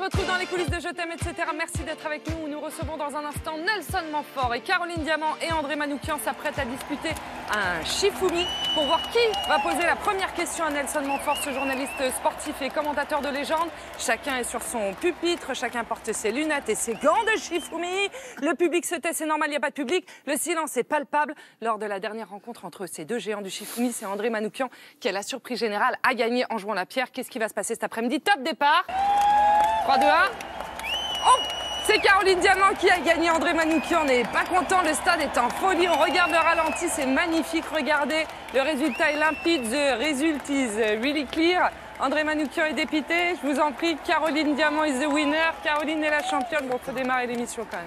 retrouve dans les coulisses de Je t'aime, etc. Merci d'être avec nous. Nous recevons dans un instant Nelson Montfort et Caroline Diamant et André Manoukian s'apprêtent à disputer un Shifumi pour voir qui va poser la première question à Nelson Montfort, ce journaliste sportif et commentateur de légende. Chacun est sur son pupitre, chacun porte ses lunettes et ses gants de Shifumi. Le public se tait, c'est normal, il n'y a pas de public. Le silence est palpable. Lors de la dernière rencontre entre ces deux géants du Shifumi, c'est André Manoukian qui a la surprise générale à gagner en jouant la pierre. Qu'est-ce qui va se passer cet après-midi? Top départ. 3, 2, 1. Oh, c'est Caroline Diamant qui a gagné. André Manoukian n'est pas content. Le stade est en folie. On regarde le ralenti. C'est magnifique. Regardez. Le résultat est limpide. The result is really clear. André Manoukian est dépité. Je vous en prie. Caroline Diamant is the winner. Caroline est la championne. Bon, faut démarrer l'émission quand même.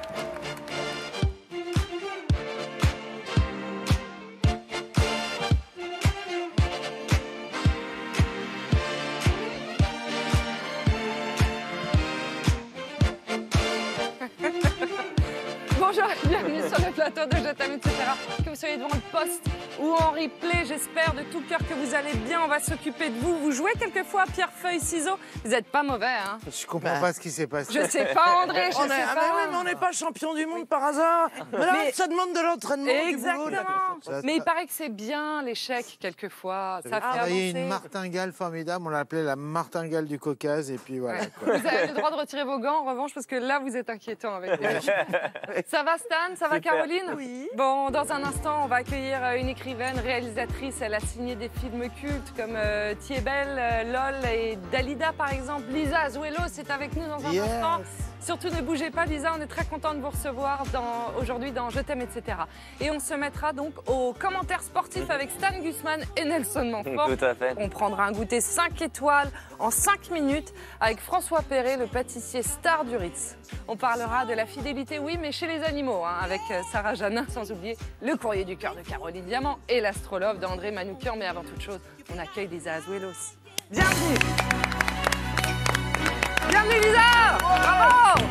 Bonjour et bienvenue sur le plateau de Je t'aime, etc. Que vous soyez devant le poste ou en replay, j'espère de tout cœur que vous allez bien. On va s'occuper de vous. Vous jouez quelquefois à pierre, feuille, ciseaux. Vous n'êtes pas mauvais, hein? Je comprends pas ce qui s'est passé. Je sais pas, André, je sais pas. Mais on n'est pas champion du monde par hasard. Mais là, ça demande de l'entraînement, du boulot. Exactement. Mais il paraît que c'est bien l'échec quelquefois. Ça fait avancer. Une martingale formidable. On l'appelait la martingale du Caucase. Et puis voilà. Quoi. Vous avez le droit de retirer vos gants, en revanche, parce que là, vous êtes inquiétant avec les gens. Ça va, Stan? Ça va, Caroline? Oui. Bon, dans un instant, on va accueillir une écrivaine, réalisatrice. Elle a signé des films cultes comme Thiebel, LOL et Dalida, par exemple. Lisa Azuelo, c'est avec nous dans un instant. Surtout, ne bougez pas, Lisa. On est très content de vous recevoir aujourd'hui dans Je t'aime, etc. Et on se mettra donc aux commentaires sportifs avec Stan Gusman et Nelson Montfort. Tout à fait. On prendra un goûter 5 étoiles en 5 minutes avec François Perret, le pâtissier star du Ritz. On parlera de la fidélité, oui, mais chez les animaux, hein, avec Sarah Janin, sans oublier le courrier du cœur de Caroline Diamant et l'astrologue d'André Manoukian. Mais avant toute chose, on accueille Lisa Azuelo aussi. Bienvenue! Bienvenue, Lisa! Bravo!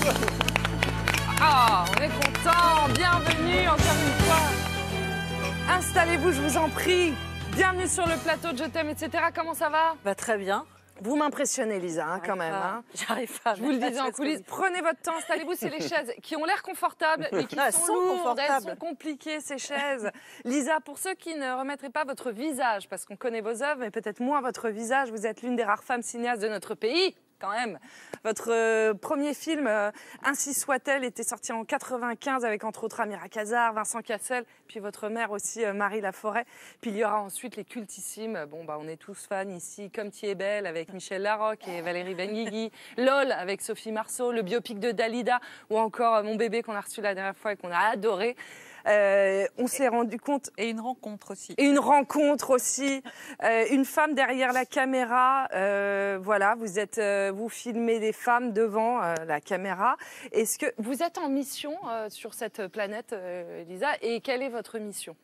Ah, on est content. Bienvenue encore une fois. Installez-vous, je vous en prie. Bienvenue sur le plateau de Je t'aime, etc. Comment ça va? Bah, très bien. Vous m'impressionnez, Lisa, hein, quand même. Hein. J'arrive pas. Je vous le disais en coulisses. Prenez votre temps, installez-vous. C'est les chaises qui ont l'air confortables, mais qui sont lourdes. Elles sont compliquées, ces chaises. Lisa, pour ceux qui ne remettraient pas votre visage, parce qu'on connaît vos œuvres, mais peut-être moins votre visage, vous êtes l'une des rares femmes cinéastes de notre pays. Quand même. Votre premier film, Ainsi soit-elle, était sorti en 95 avec entre autres Amira Kazar, Vincent Cassel, puis votre mère aussi, Marie Laforêt. Puis il y aura ensuite les cultissimes, bon, bah, on est tous fans ici, Comme Thiebel avec Michel Larocque et Valérie Benguigui, LOL avec Sophie Marceau, le biopic de Dalida, ou encore Mon bébé qu'on a reçu la dernière fois et qu'on a adoré. On s'est rendu compte... Et une rencontre aussi. Et une rencontre aussi. Une femme derrière la caméra. Voilà, vous filmez des femmes devant la caméra. Est-ce que vous êtes en mission sur cette planète, Lisa? Et quelle est votre mission?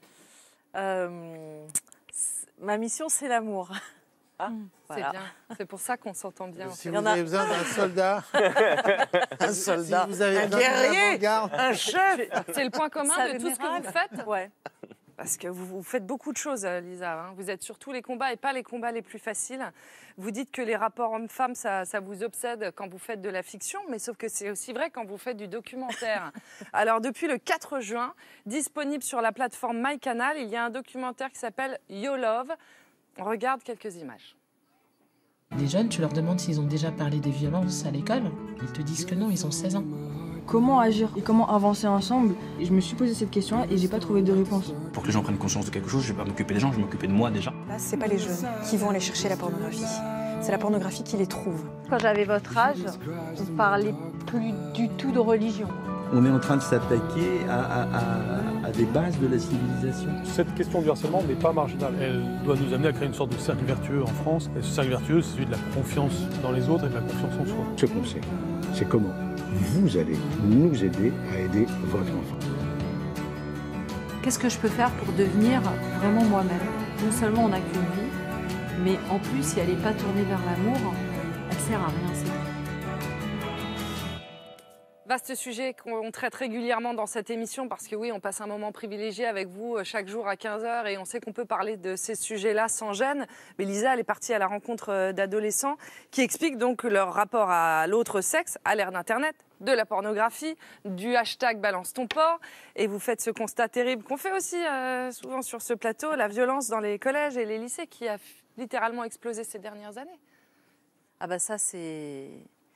Ma mission, c'est l'amour. Ah, voilà. C'est bien. C'est pour ça qu'on s'entend bien. Si vous avez besoin d'un soldat, un soldat, si vous avez un guerrier, un chef. C'est le point commun de tout ce que vous faites. Ouais. Parce que vous faites beaucoup de choses, Lisa. Hein. Vous êtes sur tous les combats et pas les combats les plus faciles. Vous dites que les rapports hommes-femmes, ça vous obsède quand vous faites de la fiction, mais sauf que c'est aussi vrai quand vous faites du documentaire. Alors, depuis le 4 juin, disponible sur la plateforme MyCanal, il y a un documentaire qui s'appelle Yo Love. On regarde quelques images. Les jeunes, tu leur demandes s'ils ont déjà parlé des violences à l'école. Ils te disent que non, ils ont 16 ans. Comment agir et comment avancer ensemble? Et je me suis posé cette question-là et j'ai pas trouvé de réponse. Pour que les gens prennent conscience de quelque chose, je vais pas m'occuper des gens, je vais m'occuper de moi déjà. Là, c'est pas les jeunes qui vont aller chercher la pornographie. C'est la pornographie qui les trouve. Quand j'avais votre âge, on parlait plus du tout de religion. On est en train de s'attaquer à des bases de la civilisation. Cette question du harcèlement n'est pas marginale. Elle doit nous amener à créer une sorte de cercle vertueux en France. Et ce cercle vertueux, c'est celui de la confiance dans les autres et de la confiance en soi. Ce qu'on sait, c'est comment vous allez nous aider à aider votre enfant. Qu'est-ce que je peux faire pour devenir vraiment moi-même? Non seulement on n'a qu'une vie, mais en plus, si elle n'est pas tournée vers l'amour, elle sert à rien. Vaste sujet qu'on traite régulièrement dans cette émission parce que oui, on passe un moment privilégié avec vous chaque jour à 15h et on sait qu'on peut parler de ces sujets-là sans gêne. Mais Lisa, elle est partie à la rencontre d'adolescents qui expliquent donc leur rapport à l'autre sexe à l'ère d'Internet, de la pornographie, du hashtag balance ton porc. Et vous faites ce constat terrible qu'on fait aussi souvent sur ce plateau, la violence dans les collèges et les lycées qui a littéralement explosé ces dernières années. Ah bah ça c'est...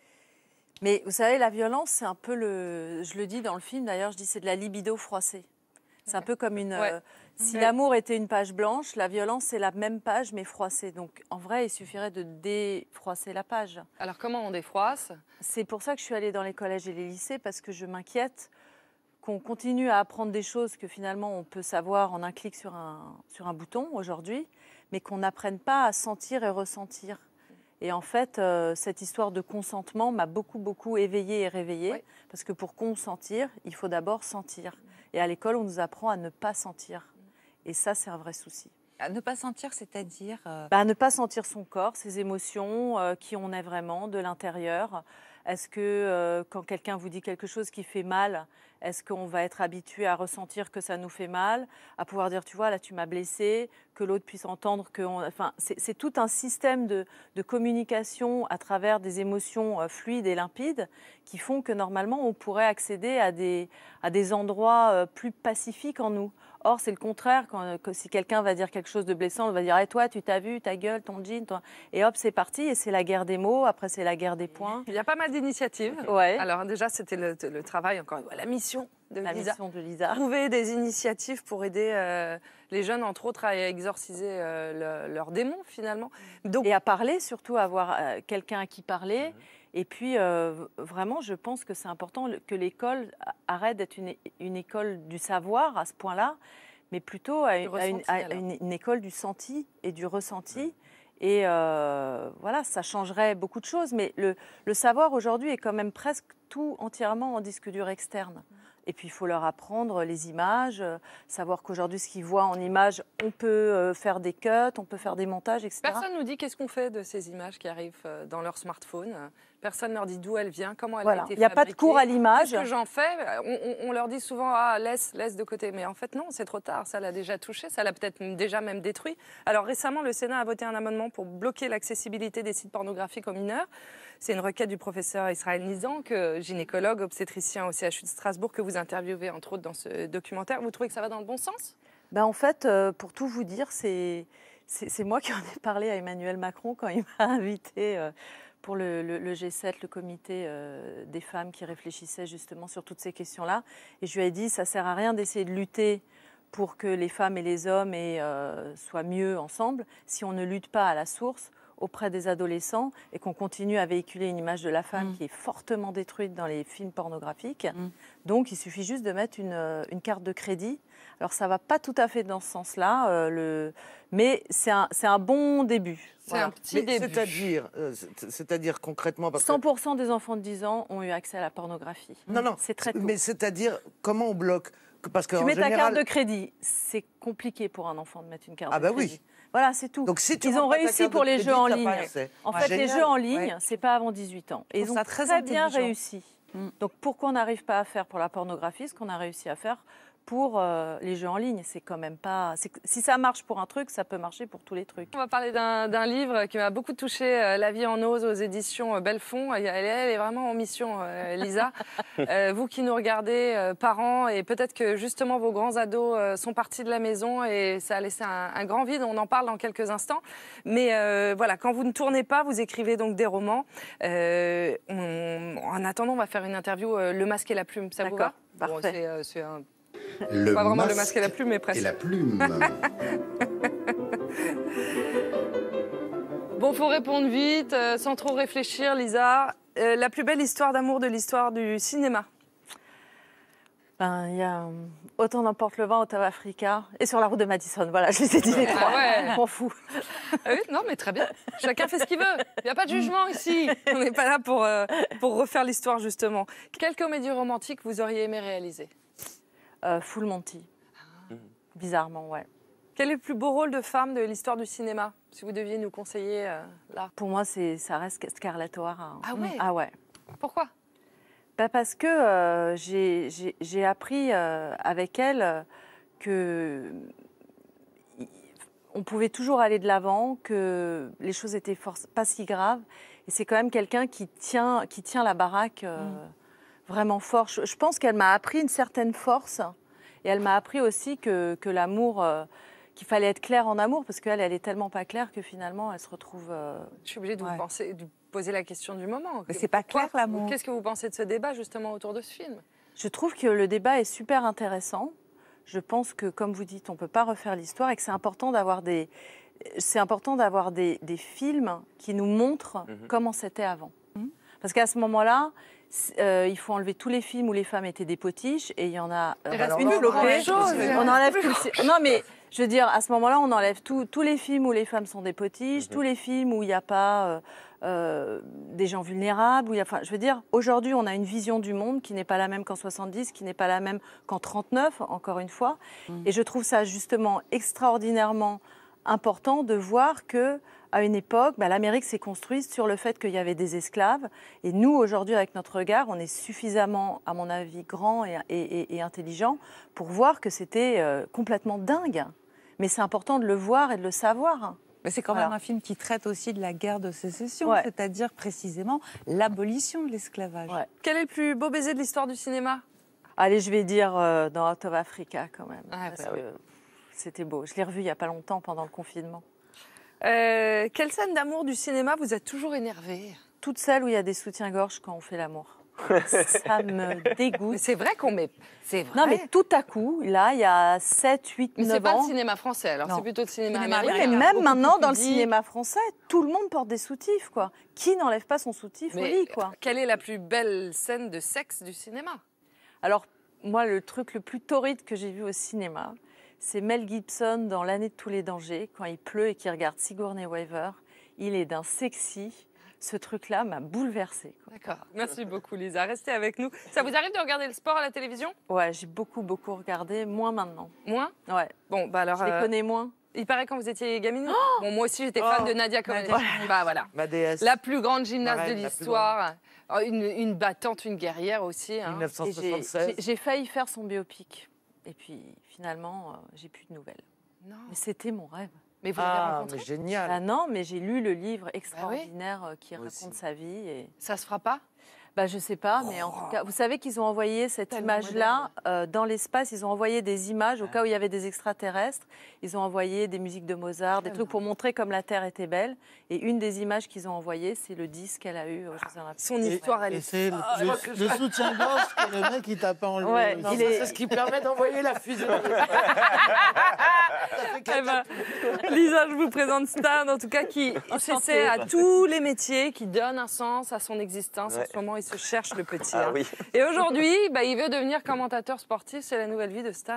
Mais vous savez, la violence, c'est un peu je le dis dans le film d'ailleurs, je dis c'est de la libido froissée. C'est un peu comme une... si l'amour était une page blanche, la violence c'est la même page mais froissée. Donc en vrai, il suffirait de défroisser la page. Alors comment on défroisse? C'est pour ça que je suis allée dans les collèges et les lycées, parce que je m'inquiète qu'on continue à apprendre des choses que finalement on peut savoir en un clic sur un bouton aujourd'hui, mais qu'on n'apprenne pas à sentir et ressentir. Et en fait, cette histoire de consentement m'a beaucoup éveillée et réveillée. Parce que pour consentir, il faut d'abord sentir. Et à l'école, on nous apprend à ne pas sentir. Et ça, c'est un vrai souci. À ne pas sentir, c'est-à-dire À ne pas sentir son corps, ses émotions, qui on est vraiment, de l'intérieur. Est-ce que quand quelqu'un vous dit quelque chose qui fait mal, est-ce qu'on va être habitué à ressentir que ça nous fait mal, à pouvoir dire, tu vois, là, tu m'as blessé, que l'autre puisse entendre que... Enfin, c'est tout un système de communication à travers des émotions fluides et limpides qui font que, normalement, on pourrait accéder à des endroits plus pacifiques en nous. Or, c'est le contraire. Si quelqu'un va dire quelque chose de blessant, on va dire hey, « toi, tu t'as vu, ta gueule, ton jean, toi. » Et hop, c'est parti. Et c'est la guerre des mots. Après, c'est la guerre des points. Il y a pas mal d'initiatives. Ouais. Alors déjà, c'était le travail, encore une fois, la mission de Lisa. Mission de Lisa. Trouver des initiatives pour aider les jeunes, entre autres, à exorciser leurs démons, finalement. Donc... Et à parler, surtout, à avoir quelqu'un à qui parler. Et puis, vraiment, je pense que c'est important que l'école arrête d'être une école du savoir à ce point-là, mais plutôt une école du senti et du ressenti. Et voilà, ça changerait beaucoup de choses. Mais le savoir aujourd'hui est quand même presque tout entièrement en disque dur externe. Et puis, il faut leur apprendre les images, savoir qu'aujourd'hui, ce qu'ils voient en images, on peut faire des cuts, on peut faire des montages, etc. Personne ne nous dit qu'est-ce qu'on fait de ces images qui arrivent dans leur smartphone. Personne ne leur dit d'où elle vient, comment elle a été fabriquée. Il n'y a pas de cours à l'image. Qu'est-ce que j'en fais? On leur dit souvent laisse de côté. Mais en fait, non, c'est trop tard. Ça l'a déjà touché, ça l'a peut-être déjà même détruit. Alors récemment, le Sénat a voté un amendement pour bloquer l'accessibilité des sites pornographiques aux mineurs. C'est une requête du professeur Israël Nizan, gynécologue, obstétricien au CHU de Strasbourg, que vous interviewez entre autres dans ce documentaire. Vous trouvez que ça va dans le bon sens? En fait, pour tout vous dire, c'est moi qui en ai parlé à Emmanuel Macron quand il m'a invité pour le G7, le comité des femmes qui réfléchissait justement sur toutes ces questions-là. Et je lui ai dit, ça ne sert à rien d'essayer de lutter pour que les femmes et les hommes soient mieux ensemble si on ne lutte pas à la source auprès des adolescents et qu'on continue à véhiculer une image de la femme qui est fortement détruite dans les films pornographiques. Donc, il suffit juste de mettre une carte de crédit. Alors, ça ne va pas tout à fait dans ce sens-là, mais c'est un bon début. C'est un petit début. C'est-à-dire concrètement... Parce 100% des enfants de 10 ans ont eu accès à la pornographie. Non. C'est très tôt. Mais c'est-à-dire, comment on bloque? Parce que tu mets ta général... carte de crédit. C'est compliqué pour un enfant de mettre une carte de crédit. Oui. Voilà, c'est tout. Donc, si ils ont réussi pour les jeux en ligne. En fait, Génial. les jeux en ligne, c'est pas avant 18 ans. Et ils ont très bien réussi. Donc, pourquoi on n'arrive pas à faire pour la pornographie ce qu'on a réussi à faire pour les jeux en ligne? C'est quand même pas... Si ça marche pour un truc, ça peut marcher pour tous les trucs. On va parler d'un livre qui m'a beaucoup touchée, La vie en ose, aux éditions Belfond. Elle est vraiment en mission, Lisa. Vous qui nous regardez, parents, et peut-être que justement vos grands ados sont partis de la maison et ça a laissé un grand vide. On en parle dans quelques instants. Mais voilà, quand vous ne tournez pas, vous écrivez donc des romans. En attendant, on va faire une interview Le Masque et la Plume. Ça vous va? Parfait. Bon, c'est pas vraiment Le Masque et la Plume, mais presque. Et la plume. Bon, faut répondre vite, sans trop réfléchir, Lisa. La plus belle histoire d'amour de l'histoire du cinéma? Il y a Autant n'emporte le vent, Hotel Africa et Sur la route de Madison. Voilà, je les ai dit les trois. Je m'en fous. Oui, non, mais très bien. Chacun fait ce qu'il veut. Il n'y a pas de jugement ici. On n'est pas là pour refaire l'histoire, justement. Quelle comédie romantique vous auriez aimé réaliser? Full Monty. Bizarrement, ouais. Quel est le plus beau rôle de femme de l'histoire du cinéma, si vous deviez nous conseiller là? Pour moi, ça reste Scarlett O'Hara. Ah ouais? Ah ouais. Pourquoi? Parce que j'ai appris avec elle que on pouvait toujours aller de l'avant, que les choses étaient pas si graves. Et c'est quand même quelqu'un qui tient la baraque vraiment fort. Je pense qu'elle m'a appris une certaine force. Et elle m'a appris aussi que l'amour, qu'il fallait être clair en amour, parce qu'elle, elle est tellement pas claire que finalement, elle se retrouve... Je suis obligée de vous poser la question du moment. Mais c'est pas clair, l'amour. Qu'est-ce que vous pensez de ce débat, justement, autour de ce film? Je trouve que le débat est super intéressant. Je pense que, comme vous dites, on ne peut pas refaire l'histoire et que c'est important d'avoir des films qui nous montrent comment c'était avant. Parce qu'à ce moment-là, il faut enlever tous les films où les femmes étaient des potiches et il y en a une flopée. On enlève non, mais je veux dire, à ce moment-là, on enlève tous les films où les femmes sont des potiches, tous les films où il n'y a pas des gens vulnérables. Enfin, je veux dire, aujourd'hui, on a une vision du monde qui n'est pas la même qu'en 70, qui n'est pas la même qu'en 39, encore une fois. Et je trouve ça justement extraordinairement important de voir que à une époque, l'Amérique s'est construite sur le fait qu'il y avait des esclaves. Et nous, aujourd'hui, avec notre regard, on est suffisamment, à mon avis, grand et intelligent pour voir que c'était complètement dingue. Mais c'est important de le voir et de le savoir. Mais c'est quand même un film qui traite aussi de la guerre de sécession, c'est-à-dire précisément l'abolition de l'esclavage. Quel est le plus beau baiser de l'histoire du cinéma? Allez, je vais dire dans Out of Africa, quand même. Parce que c'était beau. Je l'ai revu il n'y a pas longtemps, pendant le confinement. Quelle scène d'amour du cinéma vous a toujours énervé? Toutes celles où il y a des soutiens-gorge quand on fait l'amour. Ça me dégoûte. C'est vrai qu'on met... C'est vrai. Non, mais tout à coup, là, il y a 7, 8, 9 ans... Mais c'est pas le cinéma français, alors c'est plutôt le cinéma américain. Oui, mais même maintenant, dans le cinéma français, tout le monde porte des soutifs, quoi. Qui n'enlève pas son soutif au lit, quoi? Quelle est la plus belle scène de sexe du cinéma? Alors, moi, le truc le plus torride que j'ai vu au cinéma, c'est Mel Gibson dans L'année de tous les dangers, quand il pleut et qu'il regarde Sigourney Weaver. Il est d'un sexy... Ce truc-là m'a bouleversée. D'accord. Merci beaucoup, Lisa. Restez avec nous. Ça vous arrive de regarder le sport à la télévision? Ouais, j'ai beaucoup regardé. Moins maintenant. Moins? Ouais. Bon, bah alors... Je les connais moins. Il paraît quand vous étiez gamine. Bon, moi aussi, j'étais fan de Nadia Comaneci. Bah voilà. Ma déesse. La plus grande gymnaste de l'histoire. Une battante, une guerrière aussi. 1976. J'ai failli faire son biopic. Et puis, finalement, j'ai plus de nouvelles. Non. Mais c'était mon rêve. Mais vous l'avez rencontré? Mais génial. Non, mais j'ai lu le livre extraordinaire qui raconte sa vie. Et... Ça se fera pas? Je sais pas, mais en tout cas, vous savez qu'ils ont envoyé cette image-là dans l'espace. Ils ont envoyé des images au cas où il y avait des extraterrestres. Ils ont envoyé des musiques de Mozart, des trucs pour montrer comme la Terre était belle. Et une des images qu'ils ont envoyées, c'est le disque qu'elle a eu aux Jeux Olympiques. Son histoire, elle est... Et c'est le soutien-gorge que le mec, il t'a pas enlevé. C'est ce qui permet d'envoyer la fusée. Lisa, je vous présente Stan, en tout cas, qui s'essaie à tous les métiers, qui donne un sens à son existence. En ce moment, il se cherche le petit. Oui. Et aujourd'hui, il veut devenir commentateur sportif. C'est la nouvelle vie de Stan.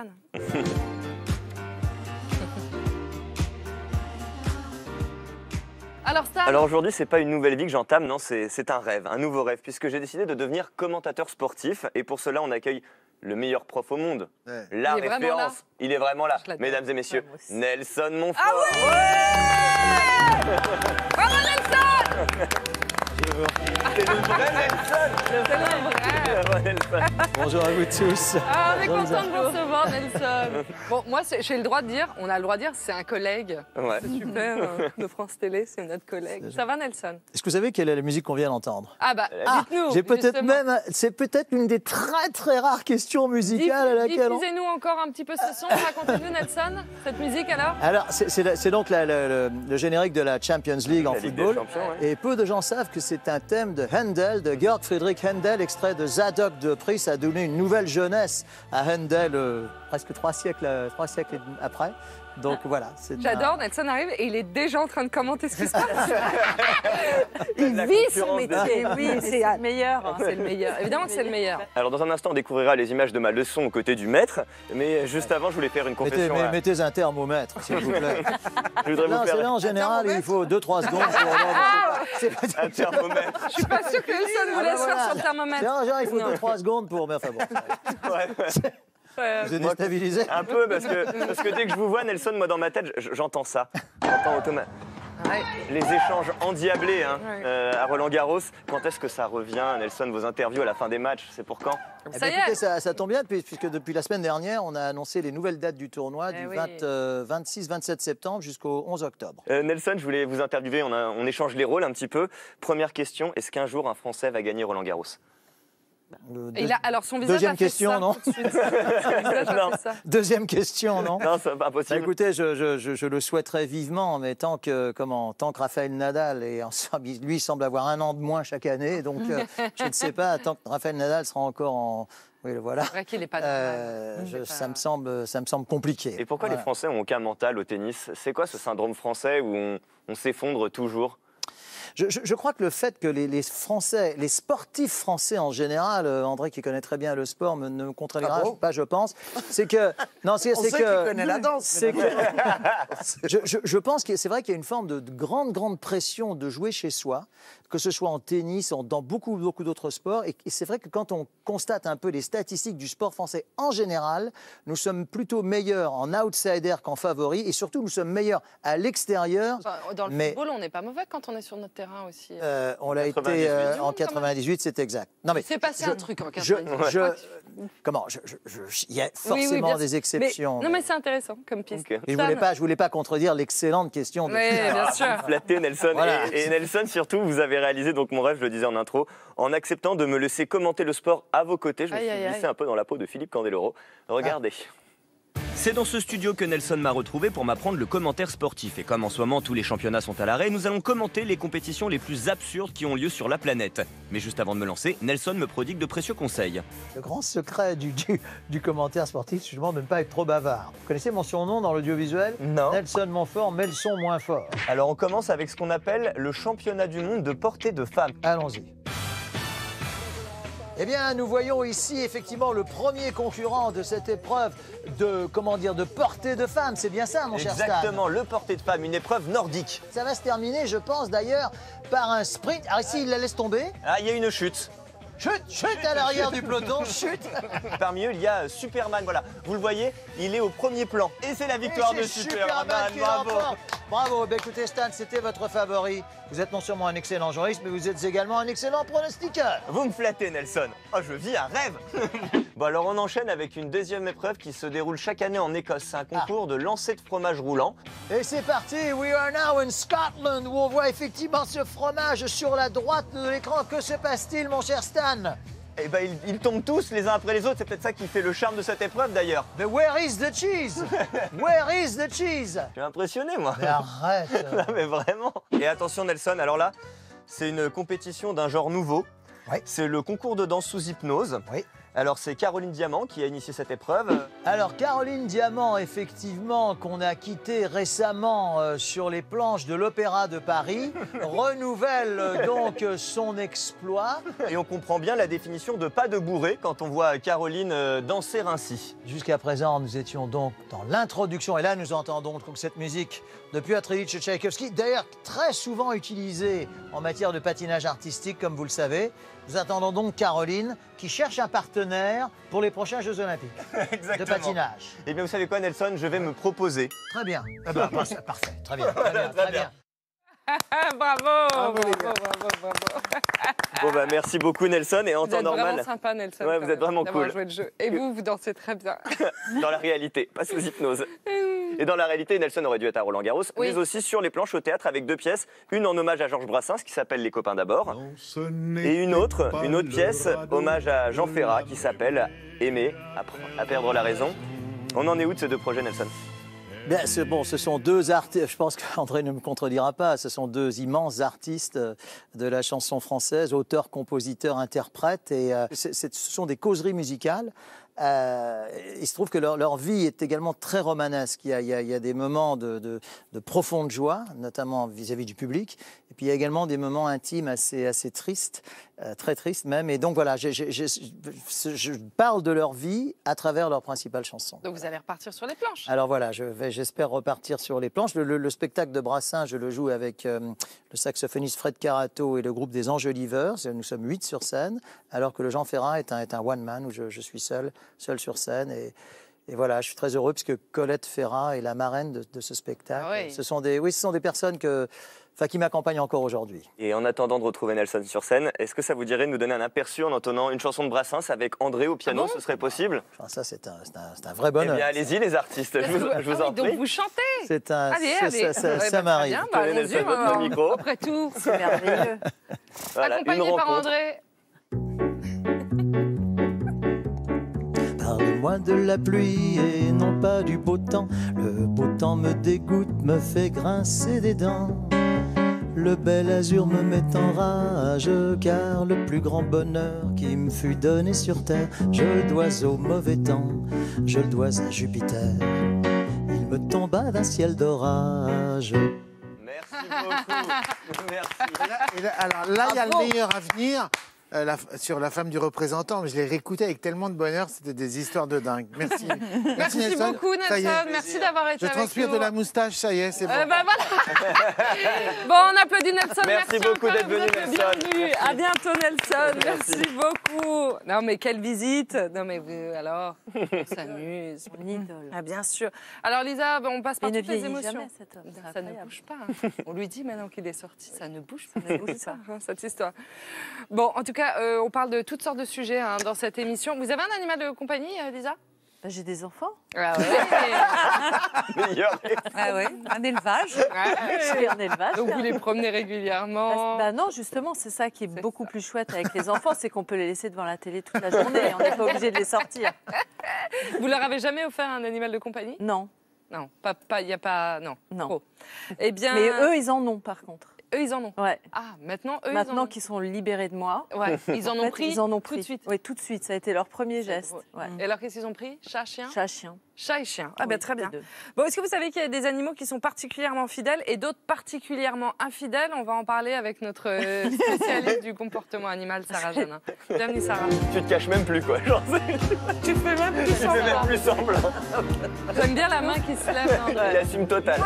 Alors Stan... Alors aujourd'hui, c'est pas une nouvelle vie que j'entame, non, c'est un rêve, un nouveau rêve, puisque j'ai décidé de devenir commentateur sportif. Et pour cela, on accueille le meilleur prof au monde, la référence. Il est vraiment là, mesdames et messieurs, Nelson Montfort. Ah oui, bravo Nelson. C'est le vrai Nelson. C'est le vrai Nelson. Bonjour à vous tous. On est content de vous recevoir, Nelson. Bon, moi, j'ai le droit de dire, on a le droit de dire, c'est un collègue. Ouais. C'est super, de France Télé, c'est notre collègue. Ça va, Nelson? Est-ce que vous savez quelle est la musique qu'on vient d'entendre? Dites-nous. J'ai peut-être même, c'est peut-être une des très très rares questions musicales à laquelle on... Diffusez-nous encore un petit peu ce son, racontez-nous, Nelson, cette musique alors. Alors, c'est donc le générique de la Champions League en football. Et peu de gens savent que c'est un thème de Handel, de Georg Friedrich Handel, extrait de Zadok de Pries. Ça a donné une nouvelle jeunesse à Handel presque 3 siècles après. Donc voilà. J'adore, Nelson arrive et il est déjà en train de commenter ce qui se passe. Il vit son métier. Oui, c'est le meilleur. C'est le meilleur. Évidemment que c'est le meilleur. Alors dans un instant, on découvrira les images de ma leçon aux côtés du maître. Mais juste avant, je voulais faire une confession. Mettez un thermomètre, s'il vous plaît. Je voudrais vous faire... en général, il faut 2-3 secondes pour... Un thermomètre. Je suis pas sûre que Nelson vous laisse faire sur le thermomètre. Il faut 2-3 secondes pour... Enfin bon. Vous êtes déstabilisé? Un peu, parce que dès que je vous vois, Nelson, moi dans ma tête, j'entends ça. J'entends Les échanges endiablés hein, à Roland-Garros. Quand est-ce que ça revient, Nelson, vos interviews à la fin des matchs? C'est pour quand? Écoutez, ça tombe bien, puisque depuis la semaine dernière, on a annoncé les nouvelles dates du tournoi du 26-27 septembre jusqu'au 11 octobre. Nelson, je voulais vous interviewer, on échange les rôles un petit peu. Première question, est-ce qu'un jour un Français va gagner Roland-Garros? Alors son visage Deuxième a fait question, ça non tout de suite. Son visage a fait ça. Deuxième question, non? Non, c'est pas possible. Écoutez, je le souhaiterais vivement, mais tant que Raphaël Nadal, lui semble avoir 1 an de moins chaque année, donc je ne sais pas, tant que Raphaël Nadal sera encore en... Oui, voilà. C'est vrai qu'il n'est pas normal. Ça me semble compliqué. Et pourquoi les Français n'ont aucun mental au tennis? C'est quoi ce syndrome français où on s'effondre toujours? Je crois que le fait que les Français, les sportifs français en général, André qui connaît très bien le sport ne me contredira pas, je pense, c'est que c'est qu'il connaît la danse. Je pense que c'est vrai qu'il y a une forme de grande pression de jouer chez soi, que ce soit en tennis, dans beaucoup d'autres sports. Et c'est vrai que quand on constate un peu les statistiques du sport français en général, nous sommes plutôt meilleurs en outsider qu'en favoris, et surtout nous sommes meilleurs à l'extérieur. Dans le football, on n'est pas mauvais quand on est sur notre terrain aussi. On l'a été en 98, c'est exact. Non, mais il s'est passé un truc en 98. Il y a forcément des exceptions. Non, mais c'est intéressant comme piste. Okay. Et je voulais pas contredire l'excellente question. Oui, bien sûr. Flatté, Nelson. Voilà. Et Nelson, surtout, vous avez réalisé donc mon rêve, je le disais en intro, en acceptant de me laisser commenter le sport à vos côtés. Je me suis glissé un peu dans la peau de Philippe Candeloro. Regardez. C'est dans ce studio que Nelson m'a retrouvé pour m'apprendre le commentaire sportif. Et comme en ce moment tous les championnats sont à l'arrêt, nous allons commenter les compétitions les plus absurdes qui ont lieu sur la planète. Mais juste avant de me lancer, Nelson me prodigue de précieux conseils. Le grand secret du commentaire sportif, c'est justement de ne pas être trop bavard. Vous connaissez mon surnom dans l'audiovisuel? Non. Nelson Montfort, mais le son moins fort. Alors on commence avec ce qu'on appelle le championnat du monde de portée de femmes. Allons-y. Eh bien, nous voyons ici effectivement le premier concurrent de cette épreuve de portée de femme. C'est bien ça, mon cher Stan? Exactement, le portée de femme, une épreuve nordique. Ça va se terminer, je pense d'ailleurs, par un sprint. Ah, ici, il la laisse tomber. Ah, il y a une chute. Chute à l'arrière du peloton, chute. Parmi eux, il y a Superman, voilà. Vous le voyez, il est au premier plan. Et c'est la victoire de Superman, bravo. Bravo, écoutez Stan, c'était votre favori. Vous êtes non seulement un excellent journaliste, mais vous êtes également un excellent pronostiqueur. Vous me flattez, Nelson. Oh, je vis un rêve. Bon, alors on enchaîne avec une deuxième épreuve qui se déroule chaque année en Écosse. C'est un concours de lancer de fromage roulant. Et c'est parti, we are now in Scotland, où on voit effectivement ce fromage sur la droite de l'écran. Que se passe-t-il, mon cher Stan? Eh ben, ils tombent tous les uns après les autres. C'est peut-être ça qui fait le charme de cette épreuve, d'ailleurs. Mais where is the cheese? Where is the cheese? Je suis impressionné, moi. Mais arrête. Non, mais vraiment. Et attention, Nelson, alors là, c'est une compétition d'un genre nouveau. Oui. C'est le concours de danse sous hypnose. Oui. Alors, c'est Caroline Diamant qui a initié cette épreuve. Alors, Caroline Diamant, effectivement, qu'on a quitté récemment sur les planches de l'Opéra de Paris, renouvelle donc son exploit. Et on comprend bien la définition de pas de bourré quand on voit Caroline danser ainsi. Jusqu'à présent, nous étions donc dans l'introduction, et là, nous entendons donc cette musique de Piotr Ilyich Tchaïkovski, d'ailleurs très souvent utilisée en matière de patinage artistique, comme vous le savez. Nous attendons donc Caroline, qui cherche un partenaire pour les prochains Jeux Olympiques de patinage. Eh bien, vous savez quoi, Nelson? Je vais me proposer. Très bien. Parfait. Très bien. Très bien. Bravo. Bon, bah, merci beaucoup, Nelson. Et en temps normal. Vous êtes vraiment sympa, Nelson. Ouais, vous êtes vraiment cool. Joué le jeu. Et vous dansez très bien. Dans la réalité, pas sous hypnose. Et dans la réalité, Nelson aurait dû être à Roland-Garros, mais aussi sur les planches au théâtre avec 2 pièces. Une en hommage à Georges Brassens qui s'appelle Les copains d'abord. Et une autre pièce hommage à Jean Ferrat qui s'appelle Aimer à perdre la raison. On en est où de ces 2 projets, Nelson? Bien, ce sont 2 artistes, je pense qu'André ne me contredira pas, ce sont 2 immenses artistes de la chanson française, auteurs, compositeurs, interprètes, et ce sont des causeries musicales. Il se trouve que leur vie est également très romanesque. Il y a des moments de profonde joie, notamment vis-à-vis du public, et puis il y a également des moments intimes assez tristes, très tristes même. Et donc voilà, je parle de leur vie à travers leurs principales chansons. Donc vous allez repartir sur les planches. Alors voilà, j'espère repartir sur les planches. Le spectacle de Brassens, je le joue avec le saxophoniste Fred Carato et le groupe des Enjoliveurs. Nous sommes 8 sur scène, alors que le Jean Ferrat est un one-man où je suis seul sur scène. Et voilà, je suis très heureux puisque Colette Ferrat est la marraine de ce spectacle. Ah oui. Ce sont des personnes qui m'accompagnent encore aujourd'hui. Et en attendant de retrouver Nelson sur scène, est-ce que ça vous dirait de nous donner un aperçu en entonnant une chanson de Brassens avec André au piano? Ce serait possible? Enfin, ça, c'est un vrai bonheur. Eh bien, allez-y, les artistes, je vous en prie. Donc vous chantez? Allez. Ça m'arrive. Nelson, votre micro. Après tout, C'est merveilleux. Voilà, accompagné une par rencontre. André. Parlez-moi de la pluie et non pas du beau temps. Le beau temps me dégoûte, me fait grincer des dents. Le bel azur me met en rage, car le plus grand bonheur qui me fut donné sur terre, je le dois au mauvais temps, je le dois à Jupiter. Il me tomba d'un ciel d'orage. Merci beaucoup. Merci. Alors là, il y a le meilleur à venir. Sur la femme du représentant, mais je l'ai réécouté avec tellement de bonheur, c'était des histoires de dingue. Merci. Merci Nelson. beaucoup, Ça y est. Nelson. Merci d'avoir été Je avec nous. transpire de la moustache, ça y est, c'est bon. Voilà. Bon, on applaudit Nelson. Merci beaucoup encore, d'être vous venu, êtes le Nelson. bienvenu. Merci. À bientôt, Nelson. Merci. Merci beaucoup. Non, mais quelle visite. Non, mais alors, on s'amuse. Mon idole. Ah, bien sûr. Alors, Lisa, on passe par Il ne toutes les vieillit émotions. jamais, cet homme. C'est Ça ne incroyable. bouge pas. On lui dit maintenant qu'il est sorti, ça ne bouge pas. Cette histoire. Bon, en tout cas, on parle de toutes sortes de sujets dans cette émission. Vous avez un animal de compagnie, Lisa? Bah, j'ai des enfants. Ah ouais. Ah ouais, un élevage. J'ai un élevage. Donc vous les promenez régulièrement? Bah non, justement, c'est ça qui est beaucoup plus chouette avec les enfants, c'est qu'on peut les laisser devant la télé toute la journée. On n'est pas obligé de les sortir. Vous leur avez jamais offert un animal de compagnie? Non. Non, il n'y a pas... Non. Non. Trop. Eh bien... Mais eux, ils en ont, par contre. Eux, ils en ont? Ouais. Ah, maintenant, eux, Maintenant qu'ils sont libérés de moi, ouais, ils en ont pris ils en ont tout de suite. Oui, tout de suite. Ça a été leur premier geste. Ouais. Et alors, qu'est-ce qu'ils ont pris? Chat, chien? Chat, chien. Chat et chien. Ah, Oui, ben très bien. les deux. Bon, est-ce que vous savez qu'il y a des animaux qui sont particulièrement fidèles et d'autres particulièrement infidèles? On va en parler avec notre spécialiste du comportement animal, Sarah Janin. Bienvenue, Sarah. Tu te caches même plus, quoi. Genre, Tu fais même plus tu fais même plus semblant. J'aime bien la main qui se lève. Il assume total.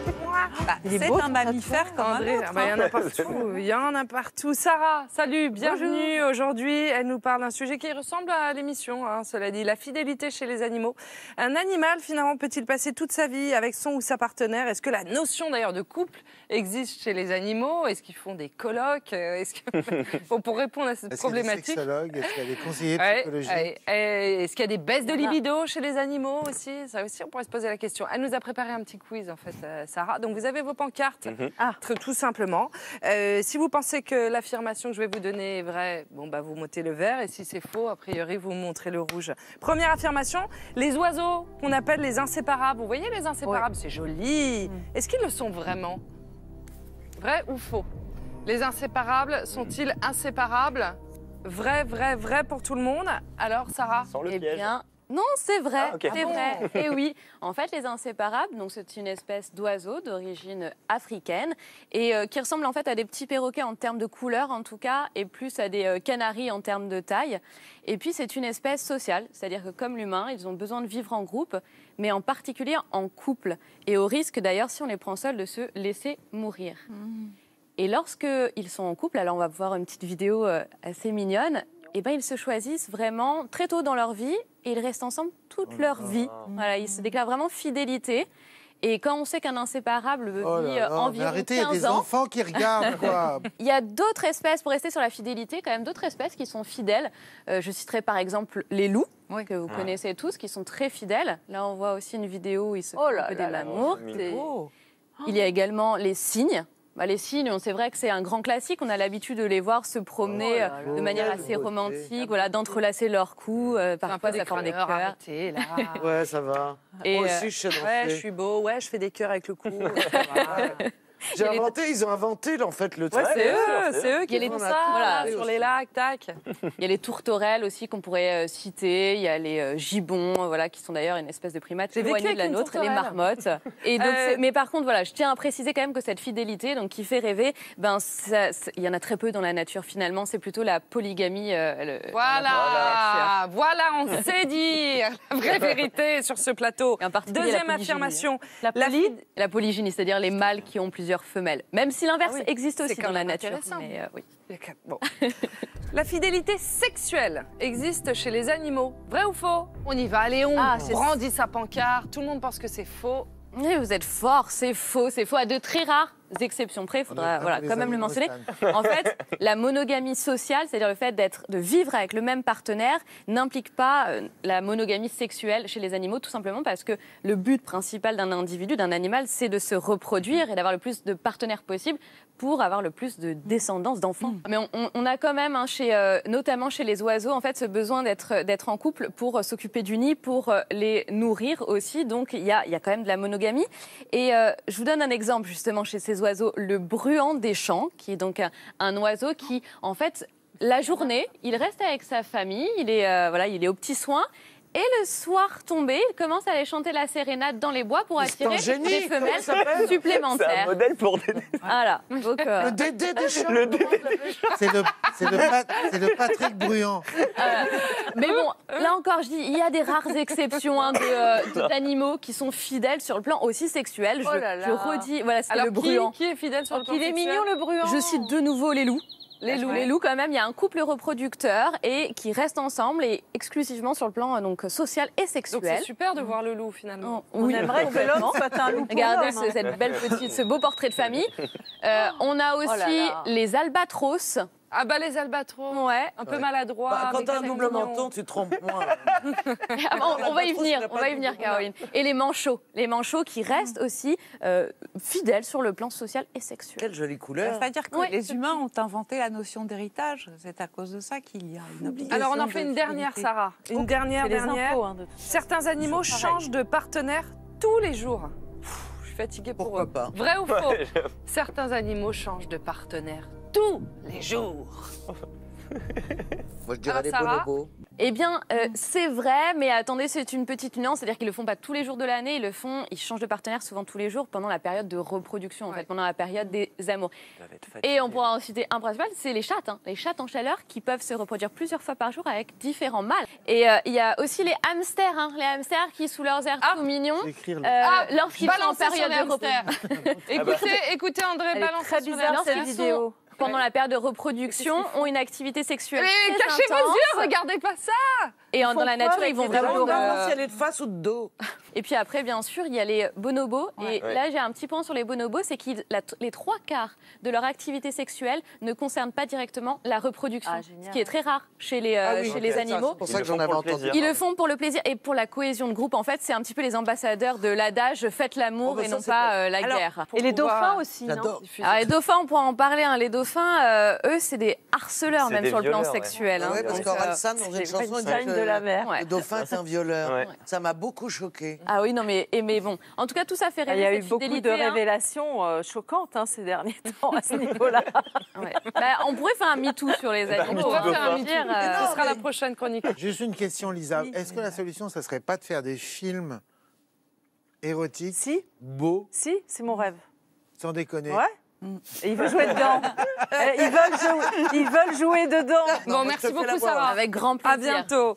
C'est un mammifère comme André, un autre. il y en a partout. Il y en a partout. Sarah, salut, bienvenue. Aujourd'hui, elle nous parle d'un sujet qui ressemble à l'émission, cela dit, la fidélité chez les animaux. Un animal, finalement, peut-il passer toute sa vie avec son ou sa partenaire? Est-ce que la notion, d'ailleurs, de couple existe chez les animaux? Est-ce qu'ils font des colloques? Bon, pour répondre à cette problématique... Est-ce qu'il y a des sexologues? Est-ce qu'il y a des conseillers psychologiques? Est-ce qu'il y a des baisses de libido chez les animaux aussi? Ça aussi, on pourrait se poser la question. Elle nous a préparé un petit quiz, en fait, Sarah. Donc, vous avez vos pancartes, tout simplement. Si vous pensez que l'affirmation que je vais vous donner est vraie, bon, bah, vous mettez le vert. Et si c'est faux, a priori, vous montrez le rouge. Première affirmation, les oiseaux qu'on appelle les inséparables. Vous voyez les inséparables, c'est joli. Est-ce qu'ils le sont vraiment? Vrai ou faux? Les inséparables sont-ils inséparables? Vrai, vrai, vrai pour tout le monde. Alors, Sarah? Eh bien, non, c'est vrai, Ah, ok. c'est vrai. Et oui, en fait, les inséparables, donc c'est une espèce d'oiseau d'origine africaine et qui ressemble en fait à des petits perroquets en termes de couleur en tout cas, et plus à des canaris en termes de taille. Et puis c'est une espèce sociale, c'est-à-dire que comme l'humain, ils ont besoin de vivre en groupe, mais en particulier en couple, et au risque d'ailleurs, si on les prend seuls, de se laisser mourir. Et lorsqu'ils sont en couple, alors on va voir une petite vidéo assez mignonne, et ben ils se choisissent vraiment très tôt dans leur vie et ils restent ensemble toute leur vie. Voilà, ils se déclarent vraiment fidélité. Et quand on sait qu'un inséparable vit environ arrêtez, il y a 15 des ans... enfants qui regardent, quoi. Il y a d'autres espèces, pour rester sur la fidélité, quand même d'autres espèces qui sont fidèles. Je citerai par exemple les loups, que vous connaissez tous, qui sont très fidèles. Là, on voit aussi une vidéo où ils se font un peu des mamours. Il y a également les cygnes. Bah, les cygnes, c'est vrai que c'est un grand classique. On a l'habitude de les voir se promener de manière assez romantique, voilà, d'entrelacer leur cou. Parfois, ça forme des cœurs. Arrêtez, là. Ouais, ça va. Et, Moi aussi, je sais danser. Ouais, je suis beau. Ouais, je fais des cœurs avec le cou. Ils ont inventé en fait le truc. C'est eux qui font ça, voilà, sur les lacs, tac. Il y a les tourterelles aussi qu'on pourrait citer. Il y a les gibbons, voilà, qui sont d'ailleurs une espèce de primate éloignée de la nôtre, les marmottes. Et donc, mais par contre, voilà, je tiens à préciser quand même que cette fidélité, donc qui fait rêver, ben, il y en a très peu dans la nature finalement. C'est plutôt la polygamie. Voilà, on sait dire la vraie vérité sur ce plateau. Deuxième affirmation, la polygynie, c'est-à-dire les mâles qui ont plusieurs plusieurs femelles. Même si l'inverse existe aussi dans la nature. Mais, oui. Bon. La fidélité sexuelle existe chez les animaux. Vrai ou faux? On y va, Léon. Brandit sa pancarte. Tout le monde pense que c'est faux. Oui, vous êtes fort, c'est faux à de très rares exceptions près. Il faudra quand même le mentionner. En fait, la monogamie sociale, c'est-à-dire le fait de vivre avec le même partenaire, n'implique pas la monogamie sexuelle chez les animaux, tout simplement parce que le but principal d'un individu, d'un animal, c'est de se reproduire et d'avoir le plus de partenaires possible pour avoir le plus de descendance, d'enfants. Mais on a quand même, notamment chez les oiseaux, en fait, ce besoin d'être en couple pour s'occuper du nid, pour les nourrir aussi. Donc, il y a quand même de la monogamie. Et je vous donne un exemple, justement, chez ces oiseaux, le bruant des champs, qui est donc un oiseau qui, en fait, la journée, il reste avec sa famille, il est aux petits soins. Et le soir tombé, il commence à aller chanter la sérénade dans les bois pour attirer des femelles supplémentaires. C'est un modèle pour Dédé. Voilà. Donc, Le Dédé des champs. C'est le Patrick Bruant. Mais bon, là encore, je dis, il y a des rares exceptions d'animaux qui sont fidèles sur le plan aussi sexuel. Je redis, voilà, c'est le bruant. Qui est fidèle sur le plan sexuel? Il est mignon, le bruant. Je cite de nouveau les loups. Les loups, quand même, il y a un couple reproducteur et qui reste ensemble et exclusivement sur le plan social et sexuel. Donc c'est super de voir le loup finalement. On aimerait que l'homme soit un loup. Regardez ce beau portrait de famille. On a aussi les albatros. Ah bah les albatros, un peu maladroits. Quand t'as un double menton, tu te trompes moins. On va y venir, Caroline. Et les manchots qui restent aussi fidèles sur le plan social et sexuel. Quelle jolie couleur. C'est-à-dire que les humains ont inventé la notion d'héritage. C'est à cause de ça qu'il y a une obligation. Alors on en fait une dernière, Sarah. Une dernière. Infos, Certains animaux changent de partenaire tous les jours. Je suis fatiguée pour eux. Pourquoi pas? Vrai ou faux? Certains animaux changent de partenaire tous les jours. Moi, je dirais les bonobos. Eh bien, c'est vrai, mais attendez, c'est une petite nuance, c'est-à-dire qu'ils le font pas tous les jours de l'année, ils changent de partenaire souvent tous les jours pendant la période de reproduction, en fait, pendant la période des amours. Et on pourra en citer un principal, c'est les chattes, les chattes en chaleur qui peuvent se reproduire plusieurs fois par jour avec différents mâles. Et il y a aussi les hamsters qui, sous leurs airs tout mignons, lorsqu'ils sont en période de reproduction. Écoutez André, balancez sur cette vidéo. Pendant la période de reproduction, ont une activité sexuelle Mais très cachez vos intense. yeux, regardez pas ça. Et dans la nature, ils vont vraiment... si elle est de face ou de dos. Et puis après, bien sûr, il y a les bonobos. Et là, j'ai un petit point sur les bonobos, c'est que les 3/4 de leur activité sexuelle ne concernent pas directement la reproduction. Ce qui est très rare chez les animaux. C'est pour ça que j'en avais entendu. Ils le font pour le plaisir et pour la cohésion de groupe. En fait, c'est un petit peu les ambassadeurs de l'adage « faites l'amour et non pas la guerre ». Et les dauphins aussi, non? Alors, les dauphins, on pourra en parler. Les dauphins, eux, c'est des harceleurs, même sur le plan sexuel. Oui, parce qu'Orelsan, dans une chanson, il dit de la mer. Le dauphin est un violeur. Ça m'a beaucoup choqué. Ah oui, non, mais bon. En tout cas, tout ça fait rêver. Il y a eu beaucoup de révélations choquantes ces derniers temps à ce niveau-là. On pourrait faire un MeToo sur les animaux. On pourrait faire un MeToo. Ce sera la prochaine chronique. Juste une question, Lisa. Est-ce que la solution, ça serait pas de faire des films érotiques, beaux? Si, c'est mon rêve. Sans déconner. Ouais. Et ils veulent jouer dedans. Ils veulent jouer dedans. Bon, merci beaucoup, Sarah. Avec grand plaisir. À bientôt.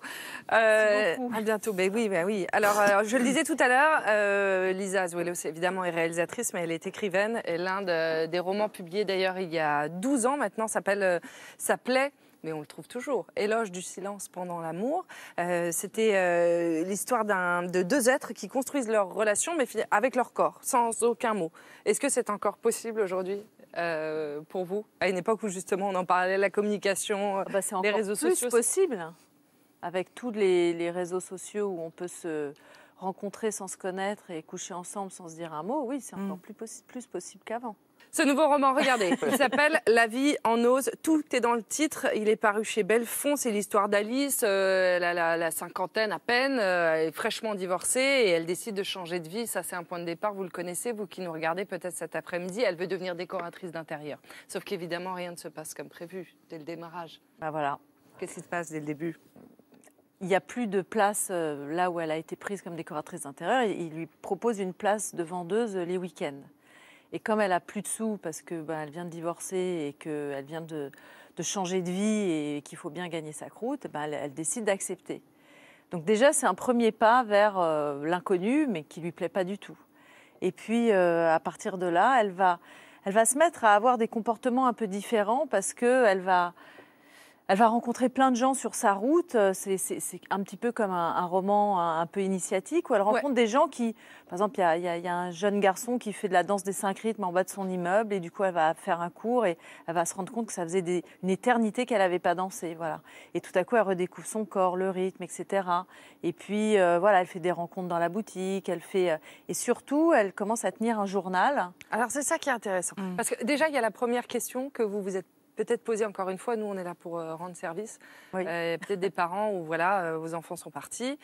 À bientôt. Ben oui. Alors, je le disais tout à l'heure, Lisa Azuelos, évidemment, est réalisatrice, mais elle est écrivaine. Et l'un des romans publiés, d'ailleurs, il y a 12 ans maintenant, s'appelait, mais on le trouve toujours, Éloge du silence pendant l'amour. C'était l'histoire de deux êtres qui construisent leur relation, mais avec leur corps, sans aucun mot. Est-ce que c'est encore possible aujourd'hui pour vous, à une époque où justement on en parlait, la communication, les réseaux sociaux? C'est possible, avec tous les réseaux sociaux où on peut se rencontrer sans se connaître et coucher ensemble sans se dire un mot. Oui, c'est encore plus possible qu'avant. Ce nouveau roman, regardez, il s'appelle La vie en ose. Tout est dans le titre. Il est paru chez Belfond. C'est l'histoire d'Alice. Elle a la cinquantaine à peine. Elle est fraîchement divorcée et elle décide de changer de vie. Ça, c'est un point de départ. Vous le connaissez, vous qui nous regardez peut-être cet après-midi. Elle veut devenir décoratrice d'intérieur. Sauf qu'évidemment, rien ne se passe comme prévu dès le démarrage. Ben voilà. Qu'est-ce qui se passe dès le début? Il n'y a plus de place là où elle a été prise comme décoratrice d'intérieur. Il lui propose une place de vendeuse les week-ends. Et comme elle a plus de sous parce que elle vient de divorcer et qu'elle vient de changer de vie et qu'il faut bien gagner sa croûte, elle décide d'accepter. Donc déjà, c'est un premier pas vers l'inconnu, mais qui lui plaît pas du tout. Et puis, à partir de là, elle va elle va se mettre à avoir des comportements un peu différents parce qu'elle va rencontrer plein de gens sur sa route. C'est un petit peu comme un roman un peu initiatique où elle rencontre des gens qui... Par exemple, il y a un jeune garçon qui fait de la danse des 5 rythmes en bas de son immeuble et du coup, elle va faire un cours et elle va se rendre compte que ça faisait une éternité qu'elle n'avait pas dansé. Voilà. Et tout à coup, elle redécouvre son corps, le rythme, etc. Et puis, voilà, elle fait des rencontres dans la boutique. Et surtout, elle commence à tenir un journal. Alors, c'est ça qui est intéressant. Parce que déjà, il y a la première question que vous vous êtes peut-être poser encore une fois, nous on est là pour rendre service, peut-être des parents où voilà, vos enfants sont partis,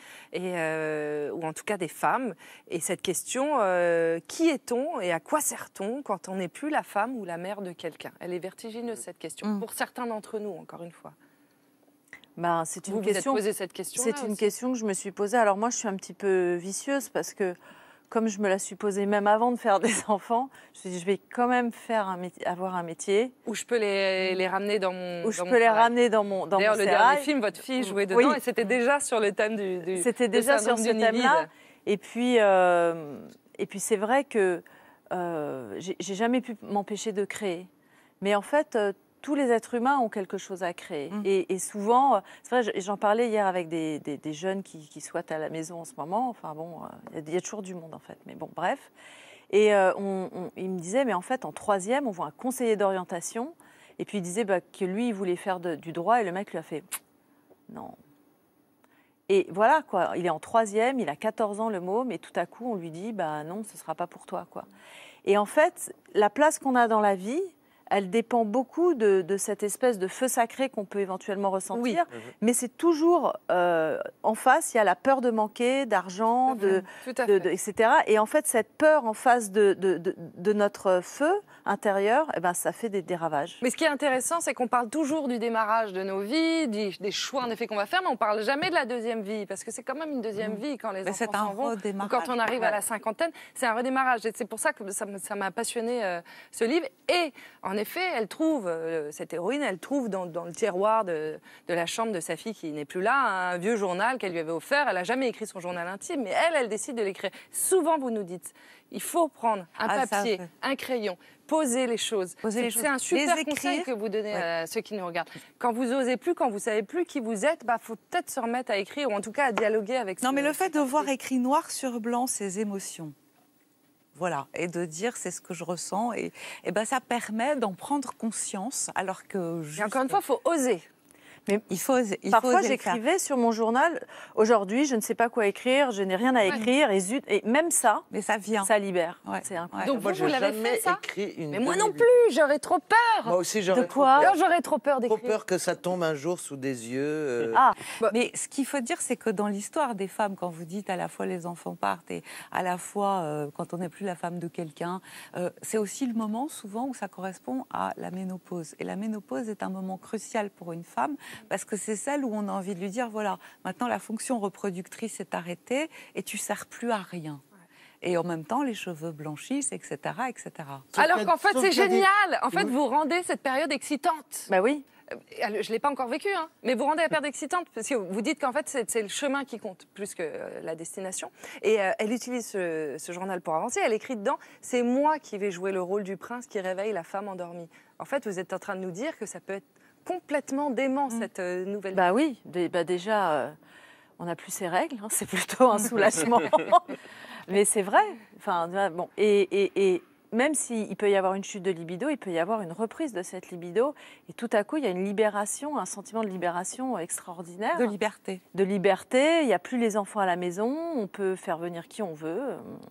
ou en tout cas des femmes. Et cette question, qui est-on et à quoi sert-on quand on n'est plus la femme ou la mère de quelqu'un? Elle est vertigineuse cette question, pour certains d'entre nous encore une fois. Ben, c'est une question. Posé cette question. C'est une question que je me suis posée. Alors moi je suis un petit peu vicieuse parce que comme je me la suis posée même avant de faire des enfants, je me suis dit, je vais quand même avoir un métier. Où je peux les ramener dans mon ramener dans mon D'ailleurs, le dernier film, votre fille jouait dedans et c'était déjà sur le thème du C'était déjà sur ce thème-là. Et puis c'est vrai que j'ai jamais pu m'empêcher de créer. Mais en fait, tous les êtres humains ont quelque chose à créer. Et souvent, c'est vrai, j'en parlais hier avec des jeunes qui soient à la maison en ce moment. Enfin bon, il y a toujours du monde en fait. Mais bon, bref. Et il me disait, mais en fait, en 3e, on voit un conseiller d'orientation. Et puis il disait que lui, il voulait faire du droit. Et le mec lui a fait, non. Et voilà, quoi. Il est en 3e, il a 14 ans, le môme. Et tout à coup, on lui dit, non, ce ne sera pas pour toi, quoi. Et en fait, la place qu'on a dans la vie, elle dépend beaucoup de cette espèce de feu sacré qu'on peut éventuellement ressentir. Oui. Mais c'est toujours en face, il y a la peur de manquer, d'argent, etc. Et en fait, cette peur en face de notre feu intérieur, ça fait des ravages. Mais ce qui est intéressant, c'est qu'on parle toujours du démarrage de nos vies, des choix en effet qu'on va faire, mais on ne parle jamais de la deuxième vie, parce que c'est quand même une deuxième vie quand les enfants s'en vont, ou quand on arrive à la cinquantaine, c'est un redémarrage. Et c'est pour ça que ça m'a passionné ce livre. Et en effet, elle trouve, cette héroïne, elle trouve dans le tiroir de la chambre de sa fille qui n'est plus là, un vieux journal qu'elle lui avait offert. Elle n'a jamais écrit son journal intime, mais elle décide de l'écrire. Souvent, vous nous dites, il faut prendre un papier, un crayon, poser les choses. C'est un super conseil que vous donnez à ceux qui nous regardent. Quand vous n'osez plus, quand vous ne savez plus qui vous êtes, faut peut-être se remettre à écrire, ou en tout cas à dialoguer avec Non, mais le fait de voir écrit noir sur blanc ses émotions, voilà, et de dire c'est ce que je ressens, et ça permet d'en prendre conscience, alors que... Et encore une fois, il faut oser. Mais parfois, j'écrivais sur mon journal, aujourd'hui, je ne sais pas quoi écrire, je n'ai rien à écrire, et zut, et même ça, mais ça vient. Ça libère. C'est incroyable. Donc vous l'avez fait, ça? Mais moi non plus, j'aurais trop peur. Moi aussi, j'aurais trop peur. J'aurais trop peur d'écrire. Trop peur que ça tombe un jour sous des yeux. Mais ce qu'il faut dire, c'est que dans l'histoire des femmes, quand vous dites à la fois les enfants partent et à la fois quand on n'est plus la femme de quelqu'un, c'est aussi le moment souvent où ça correspond à la ménopause. Et la ménopause est un moment crucial pour une femme, parce que c'est celle où on a envie de lui dire, voilà, maintenant la fonction reproductrice est arrêtée et tu ne sers plus à rien. Et en même temps, les cheveux blanchissent, etc. etc. Alors qu'en fait, c'est génial. En fait, vous rendez cette période excitante. Bah oui. Je ne l'ai pas encore vécu, hein, mais vous rendez la période excitante, parce que vous dites qu'en fait, c'est le chemin qui compte, plus que la destination. Et elle utilise ce journal pour avancer. Elle écrit dedans, c'est moi qui vais jouer le rôle du prince qui réveille la femme endormie. En fait, vous êtes en train de nous dire que ça peut être complètement dément, cette nouvelle vie. Bah oui, déjà, on n'a plus ces règles, hein, c'est plutôt un soulagement. Mais c'est vrai. Enfin, bon, et même s'il peut y avoir une chute de libido, il peut y avoir une reprise de cette libido. Et tout à coup, il y a une libération, un sentiment de libération extraordinaire. De liberté. De liberté. Il n'y a plus les enfants à la maison. On peut faire venir qui on veut.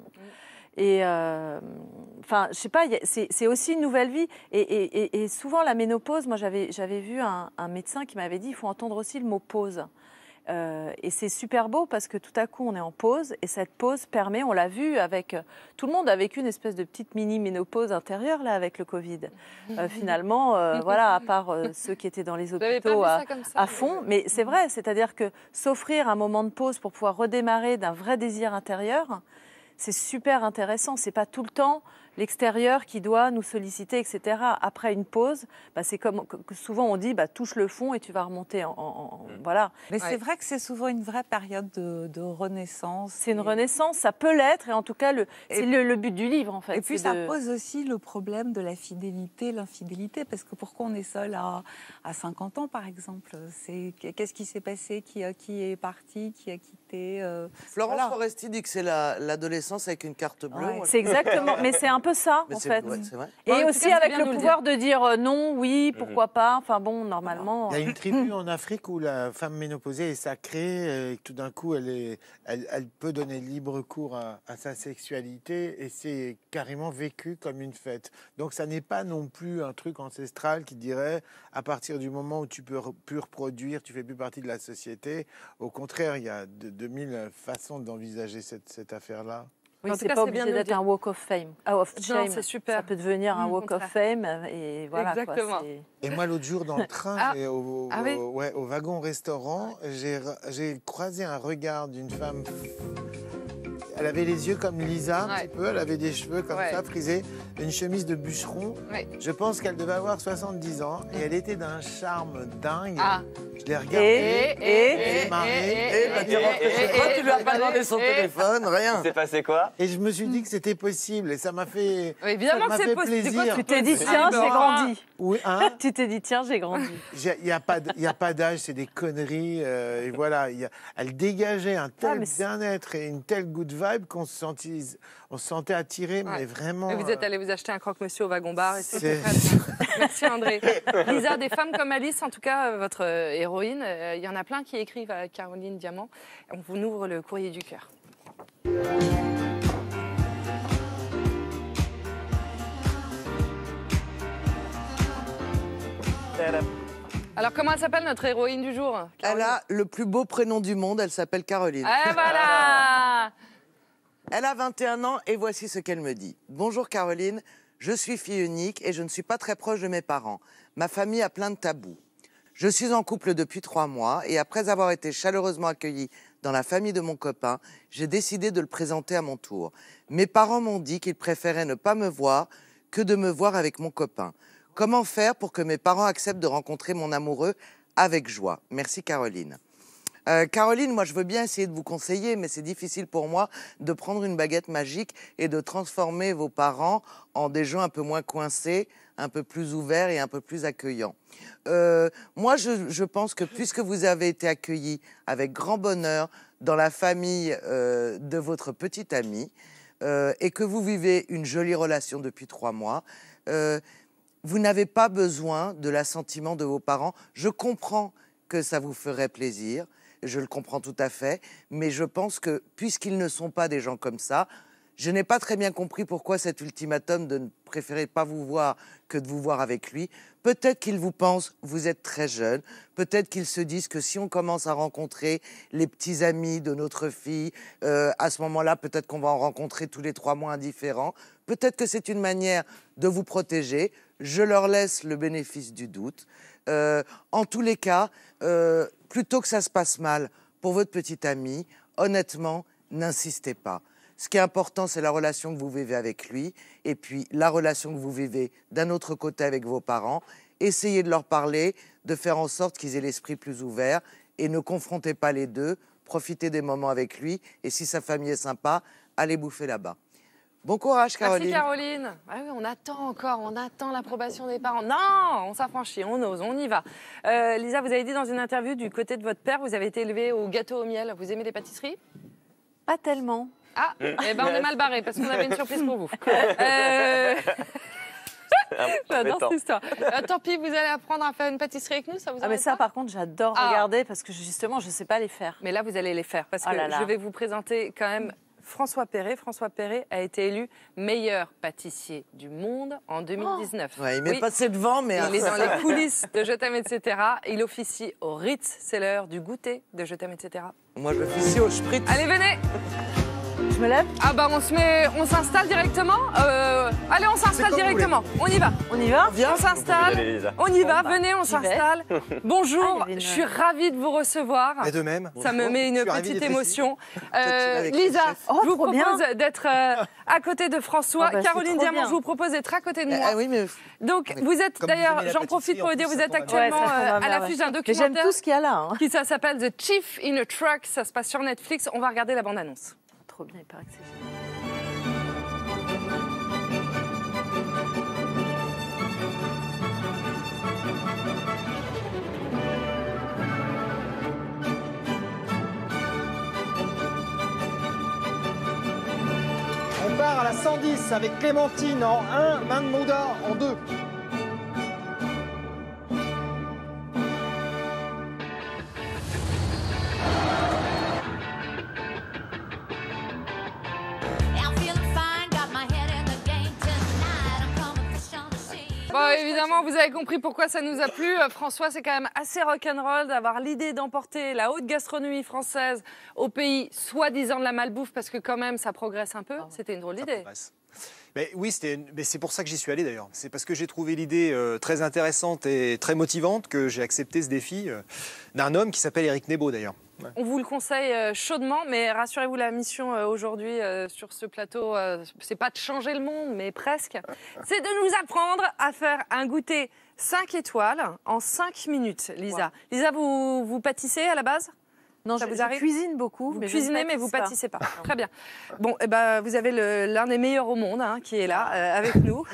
Et enfin, je sais pas, c'est aussi une nouvelle vie. Et souvent, la ménopause, moi, j'avais vu un médecin qui m'avait dit il faut entendre aussi le mot pause. Et c'est super beau parce que tout à coup on est en pause et cette pause permet, on l'a vu avec tout le monde a vécu une espèce de petite mini ménopause intérieure là avec le Covid. Finalement, voilà, à part ceux qui étaient dans les hôpitaux à fond, mais c'est vrai, c'est-à-dire que s'offrir un moment de pause pour pouvoir redémarrer d'un vrai désir intérieur, c'est super intéressant. C'est pas tout le temps l'extérieur qui doit nous solliciter, etc. Après une pause, c'est comme souvent on dit, touche le fond et tu vas remonter voilà. Mais c'est vrai que c'est souvent une vraie période de renaissance. C'est une renaissance, ça peut l'être, et en tout cas, c'est le but du livre, en fait. Et puis ça pose aussi le problème de la fidélité, l'infidélité, parce que pourquoi on est seul à 50 ans, par exemple? Qu'est-ce qui s'est passé? Qui est parti? Qui a quitté? Florence Foresti dit que c'est l'adolescence avec une carte bleue. Ouais. C'est exactement, mais c'est un peu ça, en fait. Ouais, c'est vrai. Et aussi avec le pouvoir de dire non, oui, pourquoi pas. Enfin bon, normalement... Il y a une tribu en Afrique où la femme ménopausée est sacrée, et tout d'un coup, elle peut donner libre cours à sa sexualité, et c'est carrément vécu comme une fête. Donc ça n'est pas non plus un truc ancestral qui dirait, à partir du moment où tu peux plus reproduire, tu fais plus partie de la société. Au contraire, il y a 2000 façons d'envisager cette affaire-là. Oui, c'est pas obligé d'être un walk of fame. Non, c'est super. Ça peut devenir un walk of fame, et voilà. Exactement. Et moi, l'autre jour, dans le train, au wagon-restaurant, j'ai croisé un regard d'une femme. Elle avait les yeux comme Lisa, un petit peu. Elle avait des cheveux comme ça, frisés, une chemise de bûcheron. Je pense qu'elle devait avoir 70 ans, et elle était d'un charme dingue. Je l'ai regardée, elle marrait. Tu lui as pas demandé son téléphone, rien. Il s'est passé quoi? Et je me suis dit que c'était possible, et ça m'a fait, évidemment que c'est possible. plaisir. Tu t'es dit, tiens, j'ai grandi. Oui, hein? Tu t'es dit, tiens, j'ai grandi. Il n'y a pas d'âge, c'est des conneries. Et voilà, elle dégageait un tel bien-être et une telle good vibe qu'on se sentait attiré, mais vraiment... Et vous êtes allé vous acheter un croque-monsieur au wagon-bar et c'était très bien. Merci André. Lisa, des femmes comme Alice, en tout cas, votre héroïne, il y en a plein qui écrivent à Caroline Diamant. On vous ouvre le courrier du cœur. Alors, comment elle s'appelle, notre héroïne du jour, Caroline? Elle a le plus beau prénom du monde, elle s'appelle Caroline. Ah, voilà. Elle a 21 ans et voici ce qu'elle me dit. Bonjour Caroline, je suis fille unique et je ne suis pas très proche de mes parents. Ma famille a plein de tabous. Je suis en couple depuis 3 mois et après avoir été chaleureusement accueillie dans la famille de mon copain, j'ai décidé de le présenter à mon tour. Mes parents m'ont dit qu'ils préféraient ne pas me voir que de me voir avec mon copain. Comment faire pour que mes parents acceptent de rencontrer mon amoureux avec joie? Merci Caroline. Caroline, moi je veux bien essayer de vous conseiller, mais c'est difficile pour moi de prendre une baguette magique et de transformer vos parents en des gens un peu moins coincés, un peu plus ouverts et un peu plus accueillants. Moi je pense que puisque vous avez été accueillis avec grand bonheur dans la famille de votre petite amie et que vous vivez une jolie relation depuis 3 mois, vous n'avez pas besoin de l'assentiment de vos parents. Je comprends que ça vous ferait plaisir, je le comprends tout à fait, mais je pense que puisqu'ils ne sont pas des gens comme ça, je n'ai pas très bien compris pourquoi cet ultimatum de ne préférer pas vous voir que de vous voir avec lui. Peut-être qu'ils vous pensent, vous êtes très jeune, peut-être qu'ils se disent que si on commence à rencontrer les petits amis de notre fille, à ce moment-là, peut-être qu'on va en rencontrer tous les 3 mois indifférents. Peut-être que c'est une manière de vous protéger. Je leur laisse le bénéfice du doute. En tous les cas, plutôt que ça se passe mal pour votre petite amie, honnêtement, n'insistez pas. Ce qui est important, c'est la relation que vous vivez avec lui et puis la relation que vous vivez d'un autre côté avec vos parents. Essayez de leur parler, de faire en sorte qu'ils aient l'esprit plus ouvert et ne confrontez pas les deux. Profitez des moments avec lui et si sa famille est sympa, allez bouffer là-bas. Bon courage, Caroline. Merci, Caroline. Ah oui, on attend encore, on attend l'approbation des parents. Non, on s'affranchit, on ose, on y va. Lisa, vous avez dit dans une interview du côté de votre père, vous avez été élevée au gâteau au miel. Vous aimez les pâtisseries? Pas tellement. Ah, eh ben on est mal barré parce qu'on avait une surprise pour vous. J'adore cette histoire. Tant pis, vous allez apprendre à faire une pâtisserie avec nous, ça vous mais ça, par contre, j'adore regarder parce que justement, je ne sais pas les faire. Mais là, vous allez les faire parce que je vais vous présenter quand même François Perret. François Perret a été élu meilleur pâtissier du monde en 2019. Ouais, il m'est passé devant, mais... Il est dans les coulisses de Je t'aime, etc. Il officie au Ritz, c'est l'heure du goûter de Je t'aime, etc. Moi, je officie au Spritz. Allez, venez. Je me lève? Ah bah on s'installe directement. Allez, on s'installe directement. On y va. On y va? On s'installe. On y va. Venez, on s'installe. Bonjour. Je suis ravie de vous recevoir. Et de même. Ça me met une petite émotion. Lisa, je vous propose d'être à côté de François. Caroline Diamant, je vous propose d'être à côté de moi. Oui, mais... Donc, vous êtes d'ailleurs, j'en profite pour vous dire, vous êtes actuellement à l'affiche d'un documentaire. J'aime tout ce qu'il y a là. Qui ça s'appelle The Chief in a Truck. Ça se passe sur Netflix. On va regarder la bande-annonce. Trop bien, il paraît que c'est On part à la 110 avec Clémentine en 1, Mahmouda en 2. Bon, évidemment, vous avez compris pourquoi ça nous a plu. François, c'est quand même assez rock'n'roll d'avoir l'idée d'emporter la haute gastronomie française au pays soi-disant de la malbouffe, parce que quand même, ça progresse un peu. C'était une drôle d'idée. Mais oui, c'est pour ça que j'y suis allé d'ailleurs. C'est parce que j'ai trouvé l'idée très intéressante et très motivante que j'ai accepté ce défi d'un homme qui s'appelle Éric Nebo d'ailleurs. Ouais. On vous le conseille chaudement, mais rassurez-vous, la mission aujourd'hui sur ce plateau, c'est pas de changer le monde, mais presque. C'est de nous apprendre à faire un goûter 5 étoiles en 5 minutes, Lisa. Wow. Lisa, vous pâtissez à la base? Non, je cuisine beaucoup. Vous cuisinez, mais vous pâtissez pas. Très bien. Bon, eh ben, vous avez l'un des meilleurs au monde qui est là, avec nous.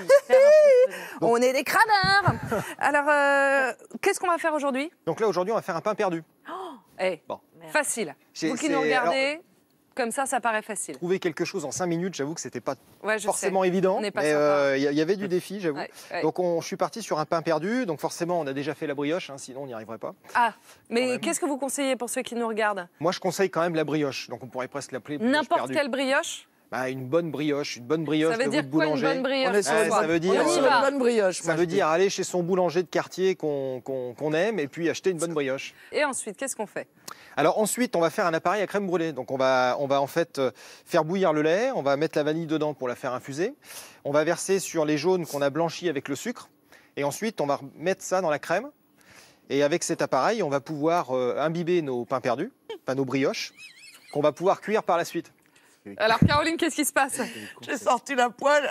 On est des crâneurs. Alors, qu'est-ce qu'on va faire aujourd'hui? Donc là, aujourd'hui, on va faire un pain perdu. Bon. Facile. Vous qui nous regardez, comme ça paraît facile. Trouver quelque chose en 5 minutes, j'avoue que c'était pas forcément sais. évident. Mais il y avait du défi, j'avoue. Ouais. Donc je suis parti sur un pain perdu. Donc forcément, on a déjà fait la brioche, sinon on n'y arriverait pas. Ah, mais qu'est-ce que vous conseillez pour ceux qui nous regardent? Moi, je conseille quand même la brioche. Donc on pourrait presque l'appeler brioche n'importe perdue. Une brioche? Une bonne brioche ça veut dire de quoi, boulanger. Une bonne brioche? On est sur ça veut dire une bonne brioche. Ça veut dire aller chez son boulanger de quartier qu'on aime et puis acheter une bonne brioche. Et ensuite, qu'est-ce qu'on fait? Alors ensuite, on va faire un appareil à crème brûlée. Donc on va en fait faire bouillir le lait, on va mettre la vanille dedans pour la faire infuser. On va verser sur les jaunes qu'on a blanchis avec le sucre. Et ensuite, on va mettre ça dans la crème. Et avec cet appareil, on va pouvoir imbiber nos pains perdus, nos brioches, qu'on va pouvoir cuire par la suite. Alors Caroline, qu'est-ce qui se passe? J'ai sorti la poêle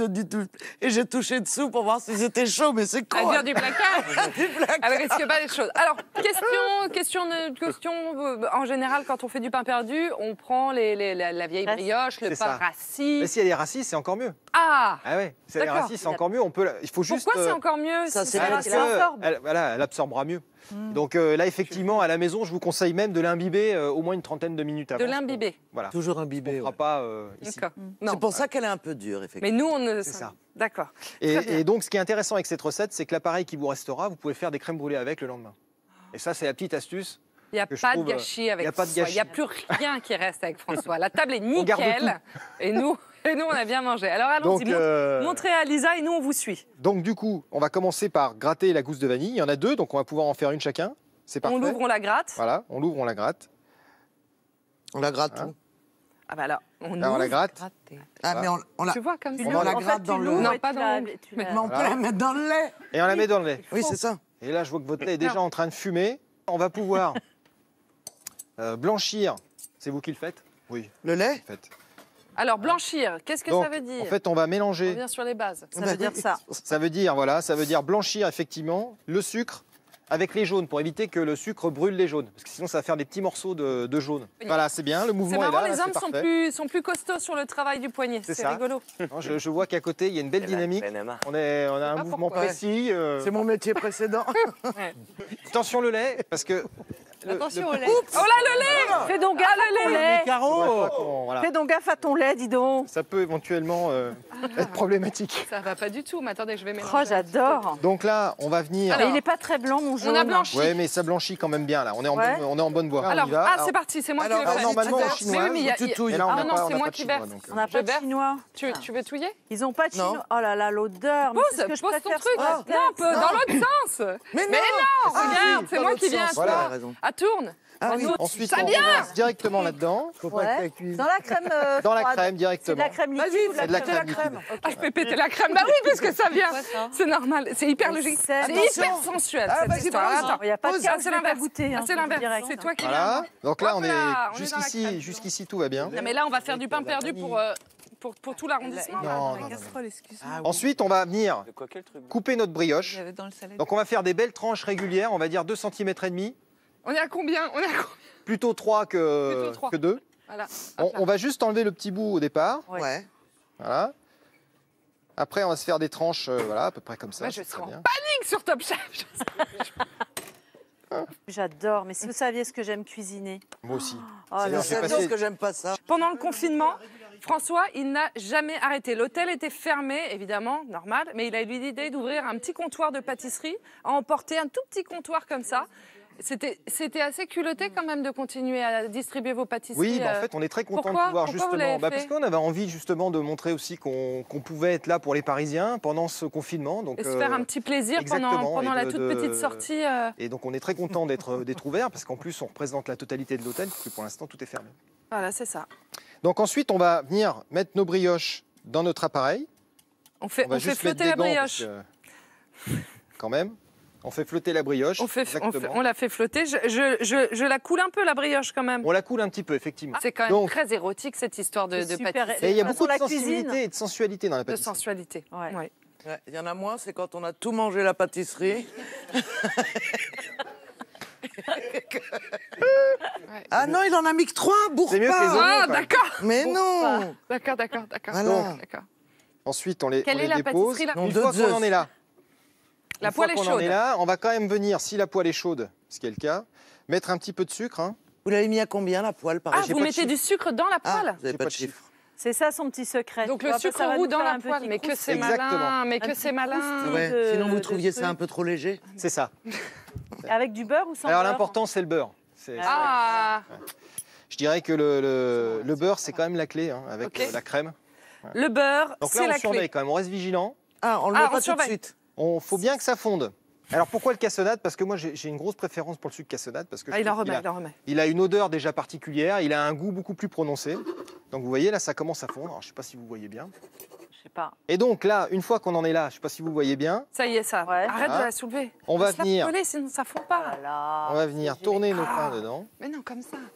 et j'ai touché dessous pour voir si c'était chaud, mais c'est con. Elle vient du placard. Elle risque pas les choses. Alors, question en général, quand on fait du pain perdu, on prend la vieille brioche, le pain rassis. Mais si elle est rassis, c'est encore mieux. Ah ouais, si elle est rassis, c'est encore mieux. Il faut juste. Pourquoi c'est encore mieux? Ça, c'est elle absorbera mieux. Donc là, effectivement, à la maison, je vous conseille même de l'imbiber au moins une trentaine de minutes avant. De l'imbiber. Voilà. Toujours imbiber. On ne fera pas ici. C'est pour ça qu'elle est un peu dure, effectivement. Mais nous, on ne... C'est ça. D'accord. Et donc, ce qui est intéressant avec cette recette, c'est que l'appareil qui vous restera, vous pouvez faire des crèmes brûlées avec le lendemain. Et ça, c'est la petite astuce. Il n'y a pas de gâchis avec François. Il n'y a plus rien qui reste avec François. La table est nickel. Et nous, on a bien mangé. Alors allons-y, montrez à Lisa et nous, on vous suit. Donc du coup, on va commencer par gratter la gousse de vanille. Il y en a 2, donc on va pouvoir en faire une chacun. C'est parfait. On l'ouvre, on la gratte. Voilà, on l'ouvre, on la gratte. On la gratte où? Ah bah là, on la gratte. Ah mais on la... Tu vois comme ça. On la gratte dans le... Non, pas dans le... Mais on peut la mettre dans le lait. Et on la met dans le lait. Oui, c'est ça. Et là, je vois que votre lait est déjà en train de fumer. On va pouvoir blanchir. C'est vous qui le faites? Oui. Le lait? Alors, blanchir, qu'est-ce que ça veut dire? En fait, on va mélanger. On revient sur les bases. Ça veut dire ça. Ça veut dire blanchir effectivement le sucre avec les jaunes pour éviter que le sucre brûle les jaunes. Parce que sinon, ça va faire des petits morceaux de jaune. Oui. Voilà, c'est bien, le mouvement est là. C'est marrant, les hommes sont plus costauds sur le travail du poignet. C'est rigolo. Non, je vois qu'à côté, il y a une belle dynamique. On a un mouvement précis. C'est mon métier précédent. Attention le lait, parce que... Attention au lait. Oh là, le lait! Fais donc gaffe à ton lait. Voilà. Fais donc gaffe à ton lait, dis donc. Ça peut éventuellement être problématique. Ça va pas du tout, mais attendez, je vais mélanger. Oh, j'adore. Donc là, on va venir... Alors, il n'est pas très blanc, mon jaune. On a blanchi. Oui, mais ça blanchit quand même bien, là. On est en bonne voie. Alors, c'est parti, c'est moi qui le fais. Normalement, en chinois, tu touilles. Ah non, c'est moi qui verse. On n'a pas de chinois. Tu veux touiller? Ils n'ont pas de chinois. Oh là là, l'odeur. Pose ton truc. Non, dans l'autre sens. Mais non, regarde, c'est moi qui viens. tourne. Ah oui. Ensuite, ça on vient. verse directement là-dedans. Ouais. Dans la crème. Dans la froide. crème C'est de directement. la crème liquide ou de C'est de la crème crème liquide. Ah, je peux péter la crème. Bah oui, parce que ça vient. C'est normal. C'est hyper logique. C'est Attention. hyper sensuel, Ah, cette vas-y, histoire. pose. Attends. Il n'y a pas de Pose. cas, Ah, c'est l'inverse. goûter. Ah, c'est l'inverse. C'est toi qui Voilà. viens. Donc là, Hop on est là, on est dans la crème. jusqu'ici, tout va bien. Non, mais là, on va faire du pain perdu pour tout l'arrondissement. Non, là. non, Casserole, excuse-moi. Ensuite, on va venir De quoi, quel truc couper notre brioche. J'avais dans le salade. Donc on va faire des belles tranches régulières, on va dire 2 cm et demi, On est à combien? plutôt 3 Plutôt trois. que 2. Voilà. On va juste enlever le petit bout au départ. Ouais. Voilà. Après, on va se faire des tranches, voilà, à peu près comme ça. Moi, je c'est serai très en bien. panique sur Top Chef. J'adore, mais si vous saviez ce que j'aime cuisiner. Moi aussi. Oh C'est-à-dire, là j'ai là. passé- Parce que j'aime pas ça. Pendant le confinement, François, il n'a jamais arrêté. L'hôtel était fermé, évidemment, normal, mais il a eu l'idée d'ouvrir un petit comptoir de pâtisserie, à emporter un tout petit comptoir comme ça. C'était assez culotté quand même de continuer à distribuer vos pâtisseries. Oui, en fait, on est très content de pourquoi pouvoir vous justement, l'avez parce fait qu'on avait envie justement de montrer aussi qu'on pouvait être là pour les Parisiens pendant ce confinement. Donc, Et se faire un petit plaisir pendant et la de- toute petite sortie. Et donc on est très content d'être ouvert parce qu'en plus on représente la totalité de l'hôtel puisque pour l'instant tout est fermé. Voilà, c'est ça. Donc ensuite on va venir mettre nos brioches dans notre appareil. On fait va juste flotter mettre la des gants brioche. parce que, quand même, on fait flotter la brioche. On la fait flotter. Je la coule un peu, la brioche, quand même. On la coule un petit peu, effectivement. C'est quand même Donc, très érotique, cette histoire de C'est super. pâtisserie. et il y a De beaucoup de toute façon, la sensibilité cuisine- et de sensualité dans la De pâtisserie. sensualité. Ouais. Ouais. Ouais, il y en a moins, c'est quand on a tout mangé la pâtisserie. Ah non, il en a mis que 3, bourre C'est mieux que les pas. oignons, Ah, quand même. d'accord. Mais non. D'accord. Voilà. D'accord. Ensuite on les, Quelle on est les la dépose. pâtisserie, là Une Non, fois deux qu'on œufs. en est là, La une fois poêle est qu'on en est chaude. là, on va quand même venir, si la poêle est chaude, ce qui est le cas, mettre un petit peu de sucre. Hein. Vous l'avez mis à combien la poêle par Ah, exemple? vous mettez du sucre dans la Ah, poêle. vous n'avez pas de chiffre. C'est ça son petit secret. Donc Tu le vois, sucre ça va roux nous dans faire la un poêle. petit Mais que croustillant. c'est malin. Exactement. Mais Un que petit c'est malin. croustillant. Ouais. de- Sinon, vous de trouviez ça trucs. un peu trop léger? C'est ça. Avec du beurre ou sans Alors beurre l'important c'est le beurre. Ah, Je dirais que le beurre c'est quand même la clé hein, avec Ok. la crème. le beurre, Donc c'est là on la surveille clé. quand même, on reste vigilant. Ah, on le met Ah, on pas tout de surveille. suite. Il faut bien que ça fonde. Alors pourquoi le cassonade? Parce que moi j'ai une grosse préférence pour le sucre cassonade parce que je Ah, il en trouve qu'il remet, il en remet. il a une odeur déjà particulière, il a un goût beaucoup plus prononcé. Donc vous voyez là ça commence à fondre. Alors, je ne sais pas si vous voyez bien. Je sais pas. Et donc là une fois qu'on en est là, je ne sais pas si vous voyez bien, Ça y est, ça. Ouais. Arrête Ah. de la soulever. On va Laisse-la venir. coller, sinon ça fond pas. Voilà. on va venir tourner nos pains dedans. Mais non, comme ça.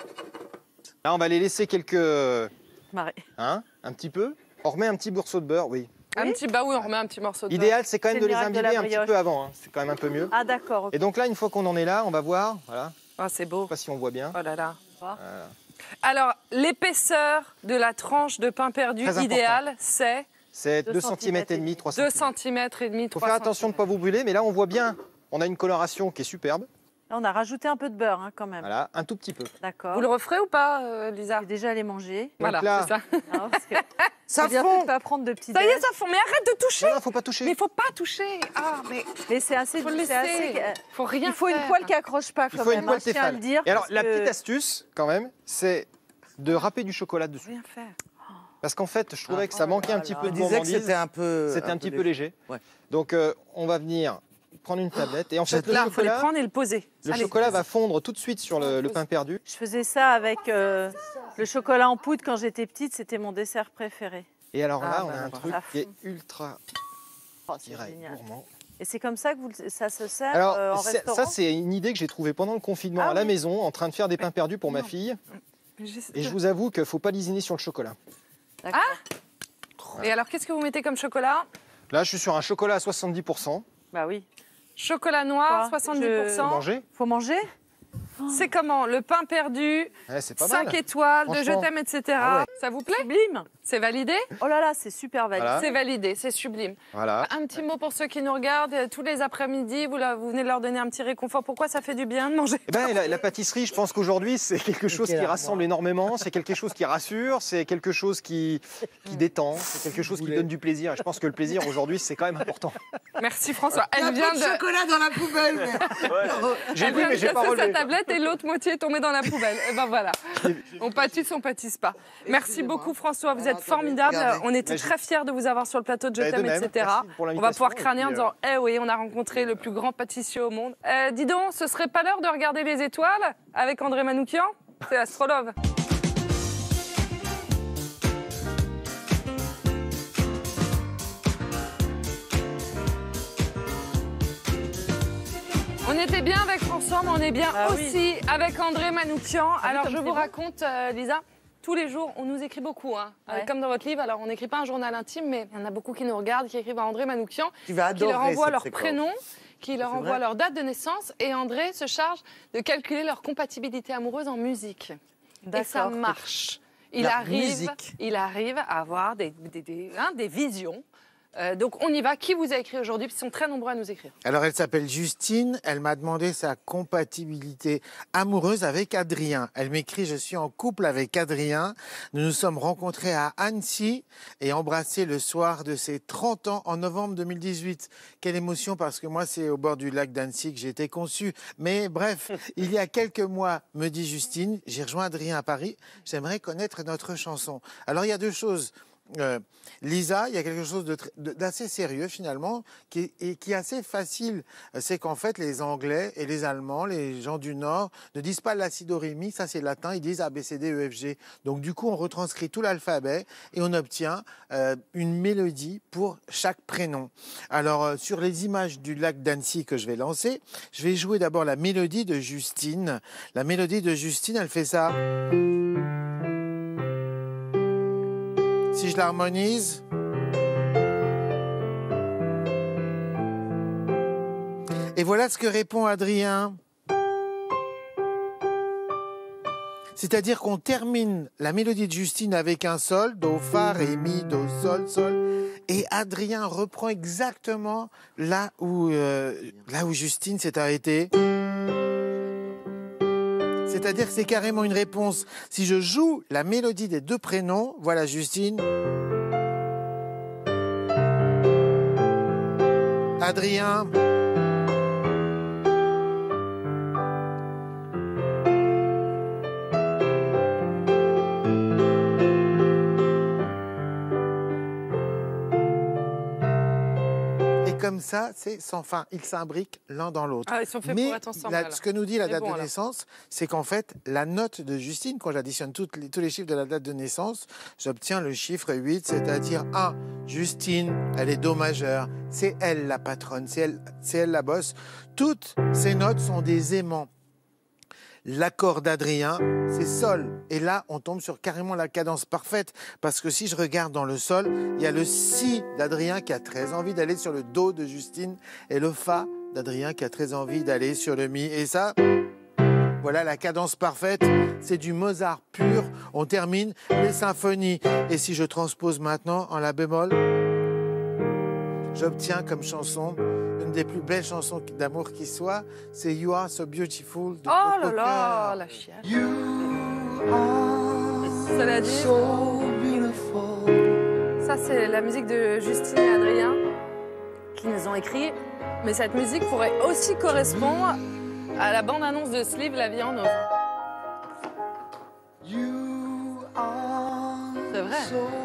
Là on va les laisser quelques, Marie. un petit peu. On remet un petit morceau de beurre, oui. Un petit, bah oui, on remet un petit morceau de beurre. L'idéal c'est quand même C'est de le les miracle de la imbiber un petit brioche. peu avant. Hein. C'est quand même un peu mieux. Ah d'accord. ok. Et donc là une fois qu'on en est là, on va voir. Voilà. Ah, c'est beau. Je sais pas si on voit bien. Oh là là. Voilà. Alors, l'épaisseur de la tranche de pain perdu Très important. idéale, c'est C'est 2 2 cm et demi, 3 2 cm. cm et demi, Il faut 3 faire attention de ne pas vous brûler, mais là on voit bien, on a une coloration qui est superbe. Là, on a rajouté un peu de beurre hein, quand même. Voilà, un tout petit peu. D'accord. Vous le referez ou pas, Lisa? J'ai déjà allé manger. Voilà, là- c'est ça. Non, parce que Ça c'est bien fond. fait de pas prendre de petits Ça y est, déj. ça fond. Mais arrête de toucher. Non, non, faut pas toucher. Mais il faut pas toucher. Ah, mais c'est assez. faut le c'est assez- laisser. Faut rien Il faut une faire. poêle qui accroche pas Il quand faut même. une poêle hein, je tiens à Tefal. le dire. Et alors parce la que- petite astuce quand même, c'est de râper du chocolat dessus. Rien faire. Parce qu'en fait, je trouvais Ah, que ça manquait un petit peu Je de disais que gourmandise. c'était un peu. C'était un petit peu léger. Ouais. Donc on va venir prendre une tablette et en fait le Là, il faut les chocolat, prendre et le poser. le Allez. chocolat va fondre tout de suite sur le pain perdu. Je faisais ça avec le chocolat en poudre quand j'étais petite. C'était mon dessert préféré. Et alors là, Ah, on bah, a un bah, truc ça qui est fond. ultra Oh, c'est direct, génial. gourmand. Et c'est comme ça que ça se sert Alors en ça restaurant. c'est une idée que j'ai trouvée pendant le confinement Ah à la oui. maison, en train de faire des pains perdus pour ma Non. fille. Juste- Et je vous avoue qu'il ne faut pas lésiner sur le chocolat. D'accord. Et alors, qu'est-ce que vous mettez comme chocolat? Là, je suis sur un chocolat à 70%. Bah oui. Chocolat noir, Quoi 70%. Faut manger. Faut manger. C'est comment? Le pain perdu, Ouais, c'est pas 5 mal. étoiles, de je Franchement. t'aime, etc. Ah ouais. Ça vous plaît? Sublime. C'est validé? Oh là là, c'est super valide. Voilà. C'est validé, c'est sublime. Voilà. Un petit mot pour ceux qui nous regardent tous les après-midi. Vous venez de leur donner un petit réconfort. Pourquoi ça fait du bien de manger? Eh ben, la pâtisserie, je pense qu'aujourd'hui, c'est quelque chose qui rassemble énormément, c'est quelque chose qui rassure, c'est quelque chose qui détend, c'est quelque chose qui donne du plaisir. Et je pense que le plaisir, aujourd'hui, c'est quand même important. Merci François. Il y a Elle peu vient de de... chocolat dans la poubelle. J'ai Elle vu, vient mais de j'ai pas casser relevé. sa tablette et l'autre moitié est tombée dans la poubelle. Et ben voilà. On pâtisse pas. Merci. Merci beaucoup François, vous êtes formidable. On était très fiers de vous avoir sur le plateau de Je t'aime, etc. On va pouvoir crâner en disant eh oui, on a rencontré le plus grand pâtissier au monde. Dis donc, ce serait pas l'heure de regarder les étoiles avec André Manoukian? C'est Astrolove. On était bien avec François, mais on est bien aussi avec André Manoukian. Alors je vous raconte, Lisa, tous les jours, on nous écrit beaucoup, hein, comme dans votre livre. Alors on n'écrit pas un journal intime, mais il y en a beaucoup qui nous regardent, qui écrivent à André Manoukian, qui leur envoient leur prénom, qui leur envoient leur date de naissance. Et André se charge de calculer leur compatibilité amoureuse en musique. Et ça marche. Il arrive à avoir des visions. Donc on y va. Qui vous a écrit aujourd'hui? Ils sont très nombreux à nous écrire. Alors elle s'appelle Justine. Elle m'a demandé sa compatibilité amoureuse avec Adrien. Elle m'écrit: je suis en couple avec Adrien. Nous nous sommes rencontrés à Annecy et embrassés le soir de ses 30 ans en novembre 2018. Quelle émotion, parce que moi c'est au bord du lac d'Annecy que j'ai été conçue. Mais bref, il y a quelques mois, me dit Justine, j'ai rejoint Adrien à Paris. J'aimerais connaître notre chanson. Alors il y a deux choses. Lisa, il y a quelque chose d'assez sérieux finalement, qui est assez facile. C'est qu'en fait, les Anglais et les Allemands, les gens du Nord, ne disent pas la, si, do, ré, mi, ça c'est latin, ils disent A, B, C, D, E, F, G. Donc du coup, on retranscrit tout l'alphabet et on obtient une mélodie pour chaque prénom. Alors, sur les images du lac d'Annecy que je vais lancer, je vais jouer d'abord la mélodie de Justine. La mélodie de Justine, elle fait ça. Si je l'harmonise, et voilà ce que répond Adrien. C'est-à-dire qu'on termine la mélodie de Justine avec un sol, do, fa, ré, mi, do, sol, sol, et Adrien reprend exactement là où Justine s'est arrêtée. C'est-à-dire que c'est carrément une réponse. Si je joue la mélodie des deux prénoms, voilà Justine, Adrien, comme ça, c'est sans fin. Ils s'imbriquent l'un dans l'autre. Ah, ils sont faits pour être ensemble. Ce que nous dit la date de naissance, c'est qu'en fait, la note de Justine, quand j'additionne tous les chiffres de la date de naissance, j'obtiens le chiffre 8, c'est-à-dire 1. Justine, elle est do majeur. C'est elle la patronne, c'est elle la bosse. Toutes ces notes sont des aimants. L'accord d'Adrien, c'est sol. Et là, on tombe sur carrément la cadence parfaite. Parce que si je regarde dans le sol, il y a le si d'Adrien qui a très envie d'aller sur le do de Justine. Et le fa d'Adrien qui a très envie d'aller sur le mi. Et ça, voilà la cadence parfaite. C'est du Mozart pur. On termine les symphonies. Et si je transpose maintenant en la bémol, j'obtiens comme chanson une des plus belles chansons d'amour qui soit, c'est You Are So Beautiful de Oh là là, la chialle. Cela dit, ça c'est la musique de Justine et Adrien qui nous ont écrit. Mais cette musique pourrait aussi correspondre à la bande-annonce de ce livre, La vie en ose. C'est vrai.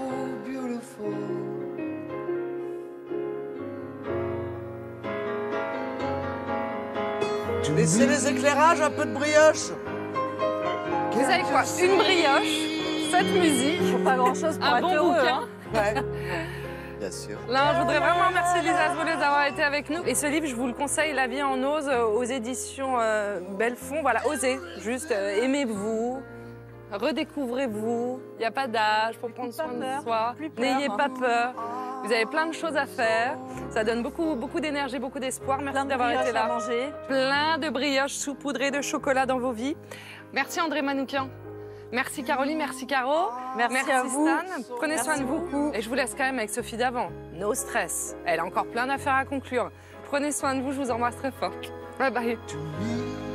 Laissez les éclairages, un peu de brioche. Vous savez quoi? Une brioche, cette musique, pas grand-chose pour un bon heureux, bouquin. Ouais. Bien sûr. Là, je voudrais vraiment remercier Lisa Asvolès d'avoir été avec nous. Et ce livre, je vous le conseille, La vie en ose, aux éditions Bellefond. Voilà, osez, juste aimez-vous, redécouvrez-vous. Il n'y a pas d'âge pour prendre soin de soi. N'ayez pas peur. Vous avez plein de choses à faire. Ça donne beaucoup d'énergie, beaucoup d'espoir. Merci d'avoir été là. Plein de brioches saupoudrées de chocolat dans vos vies. Merci André Manoukian. Merci Caroline, merci Caro. Merci à vous. Stan. Prenez soin de vous. Et je vous laisse quand même avec Sophie d'avant. No stress. Elle a encore plein d'affaires à conclure. Prenez soin de vous, je vous embrasse très fort. Bye bye.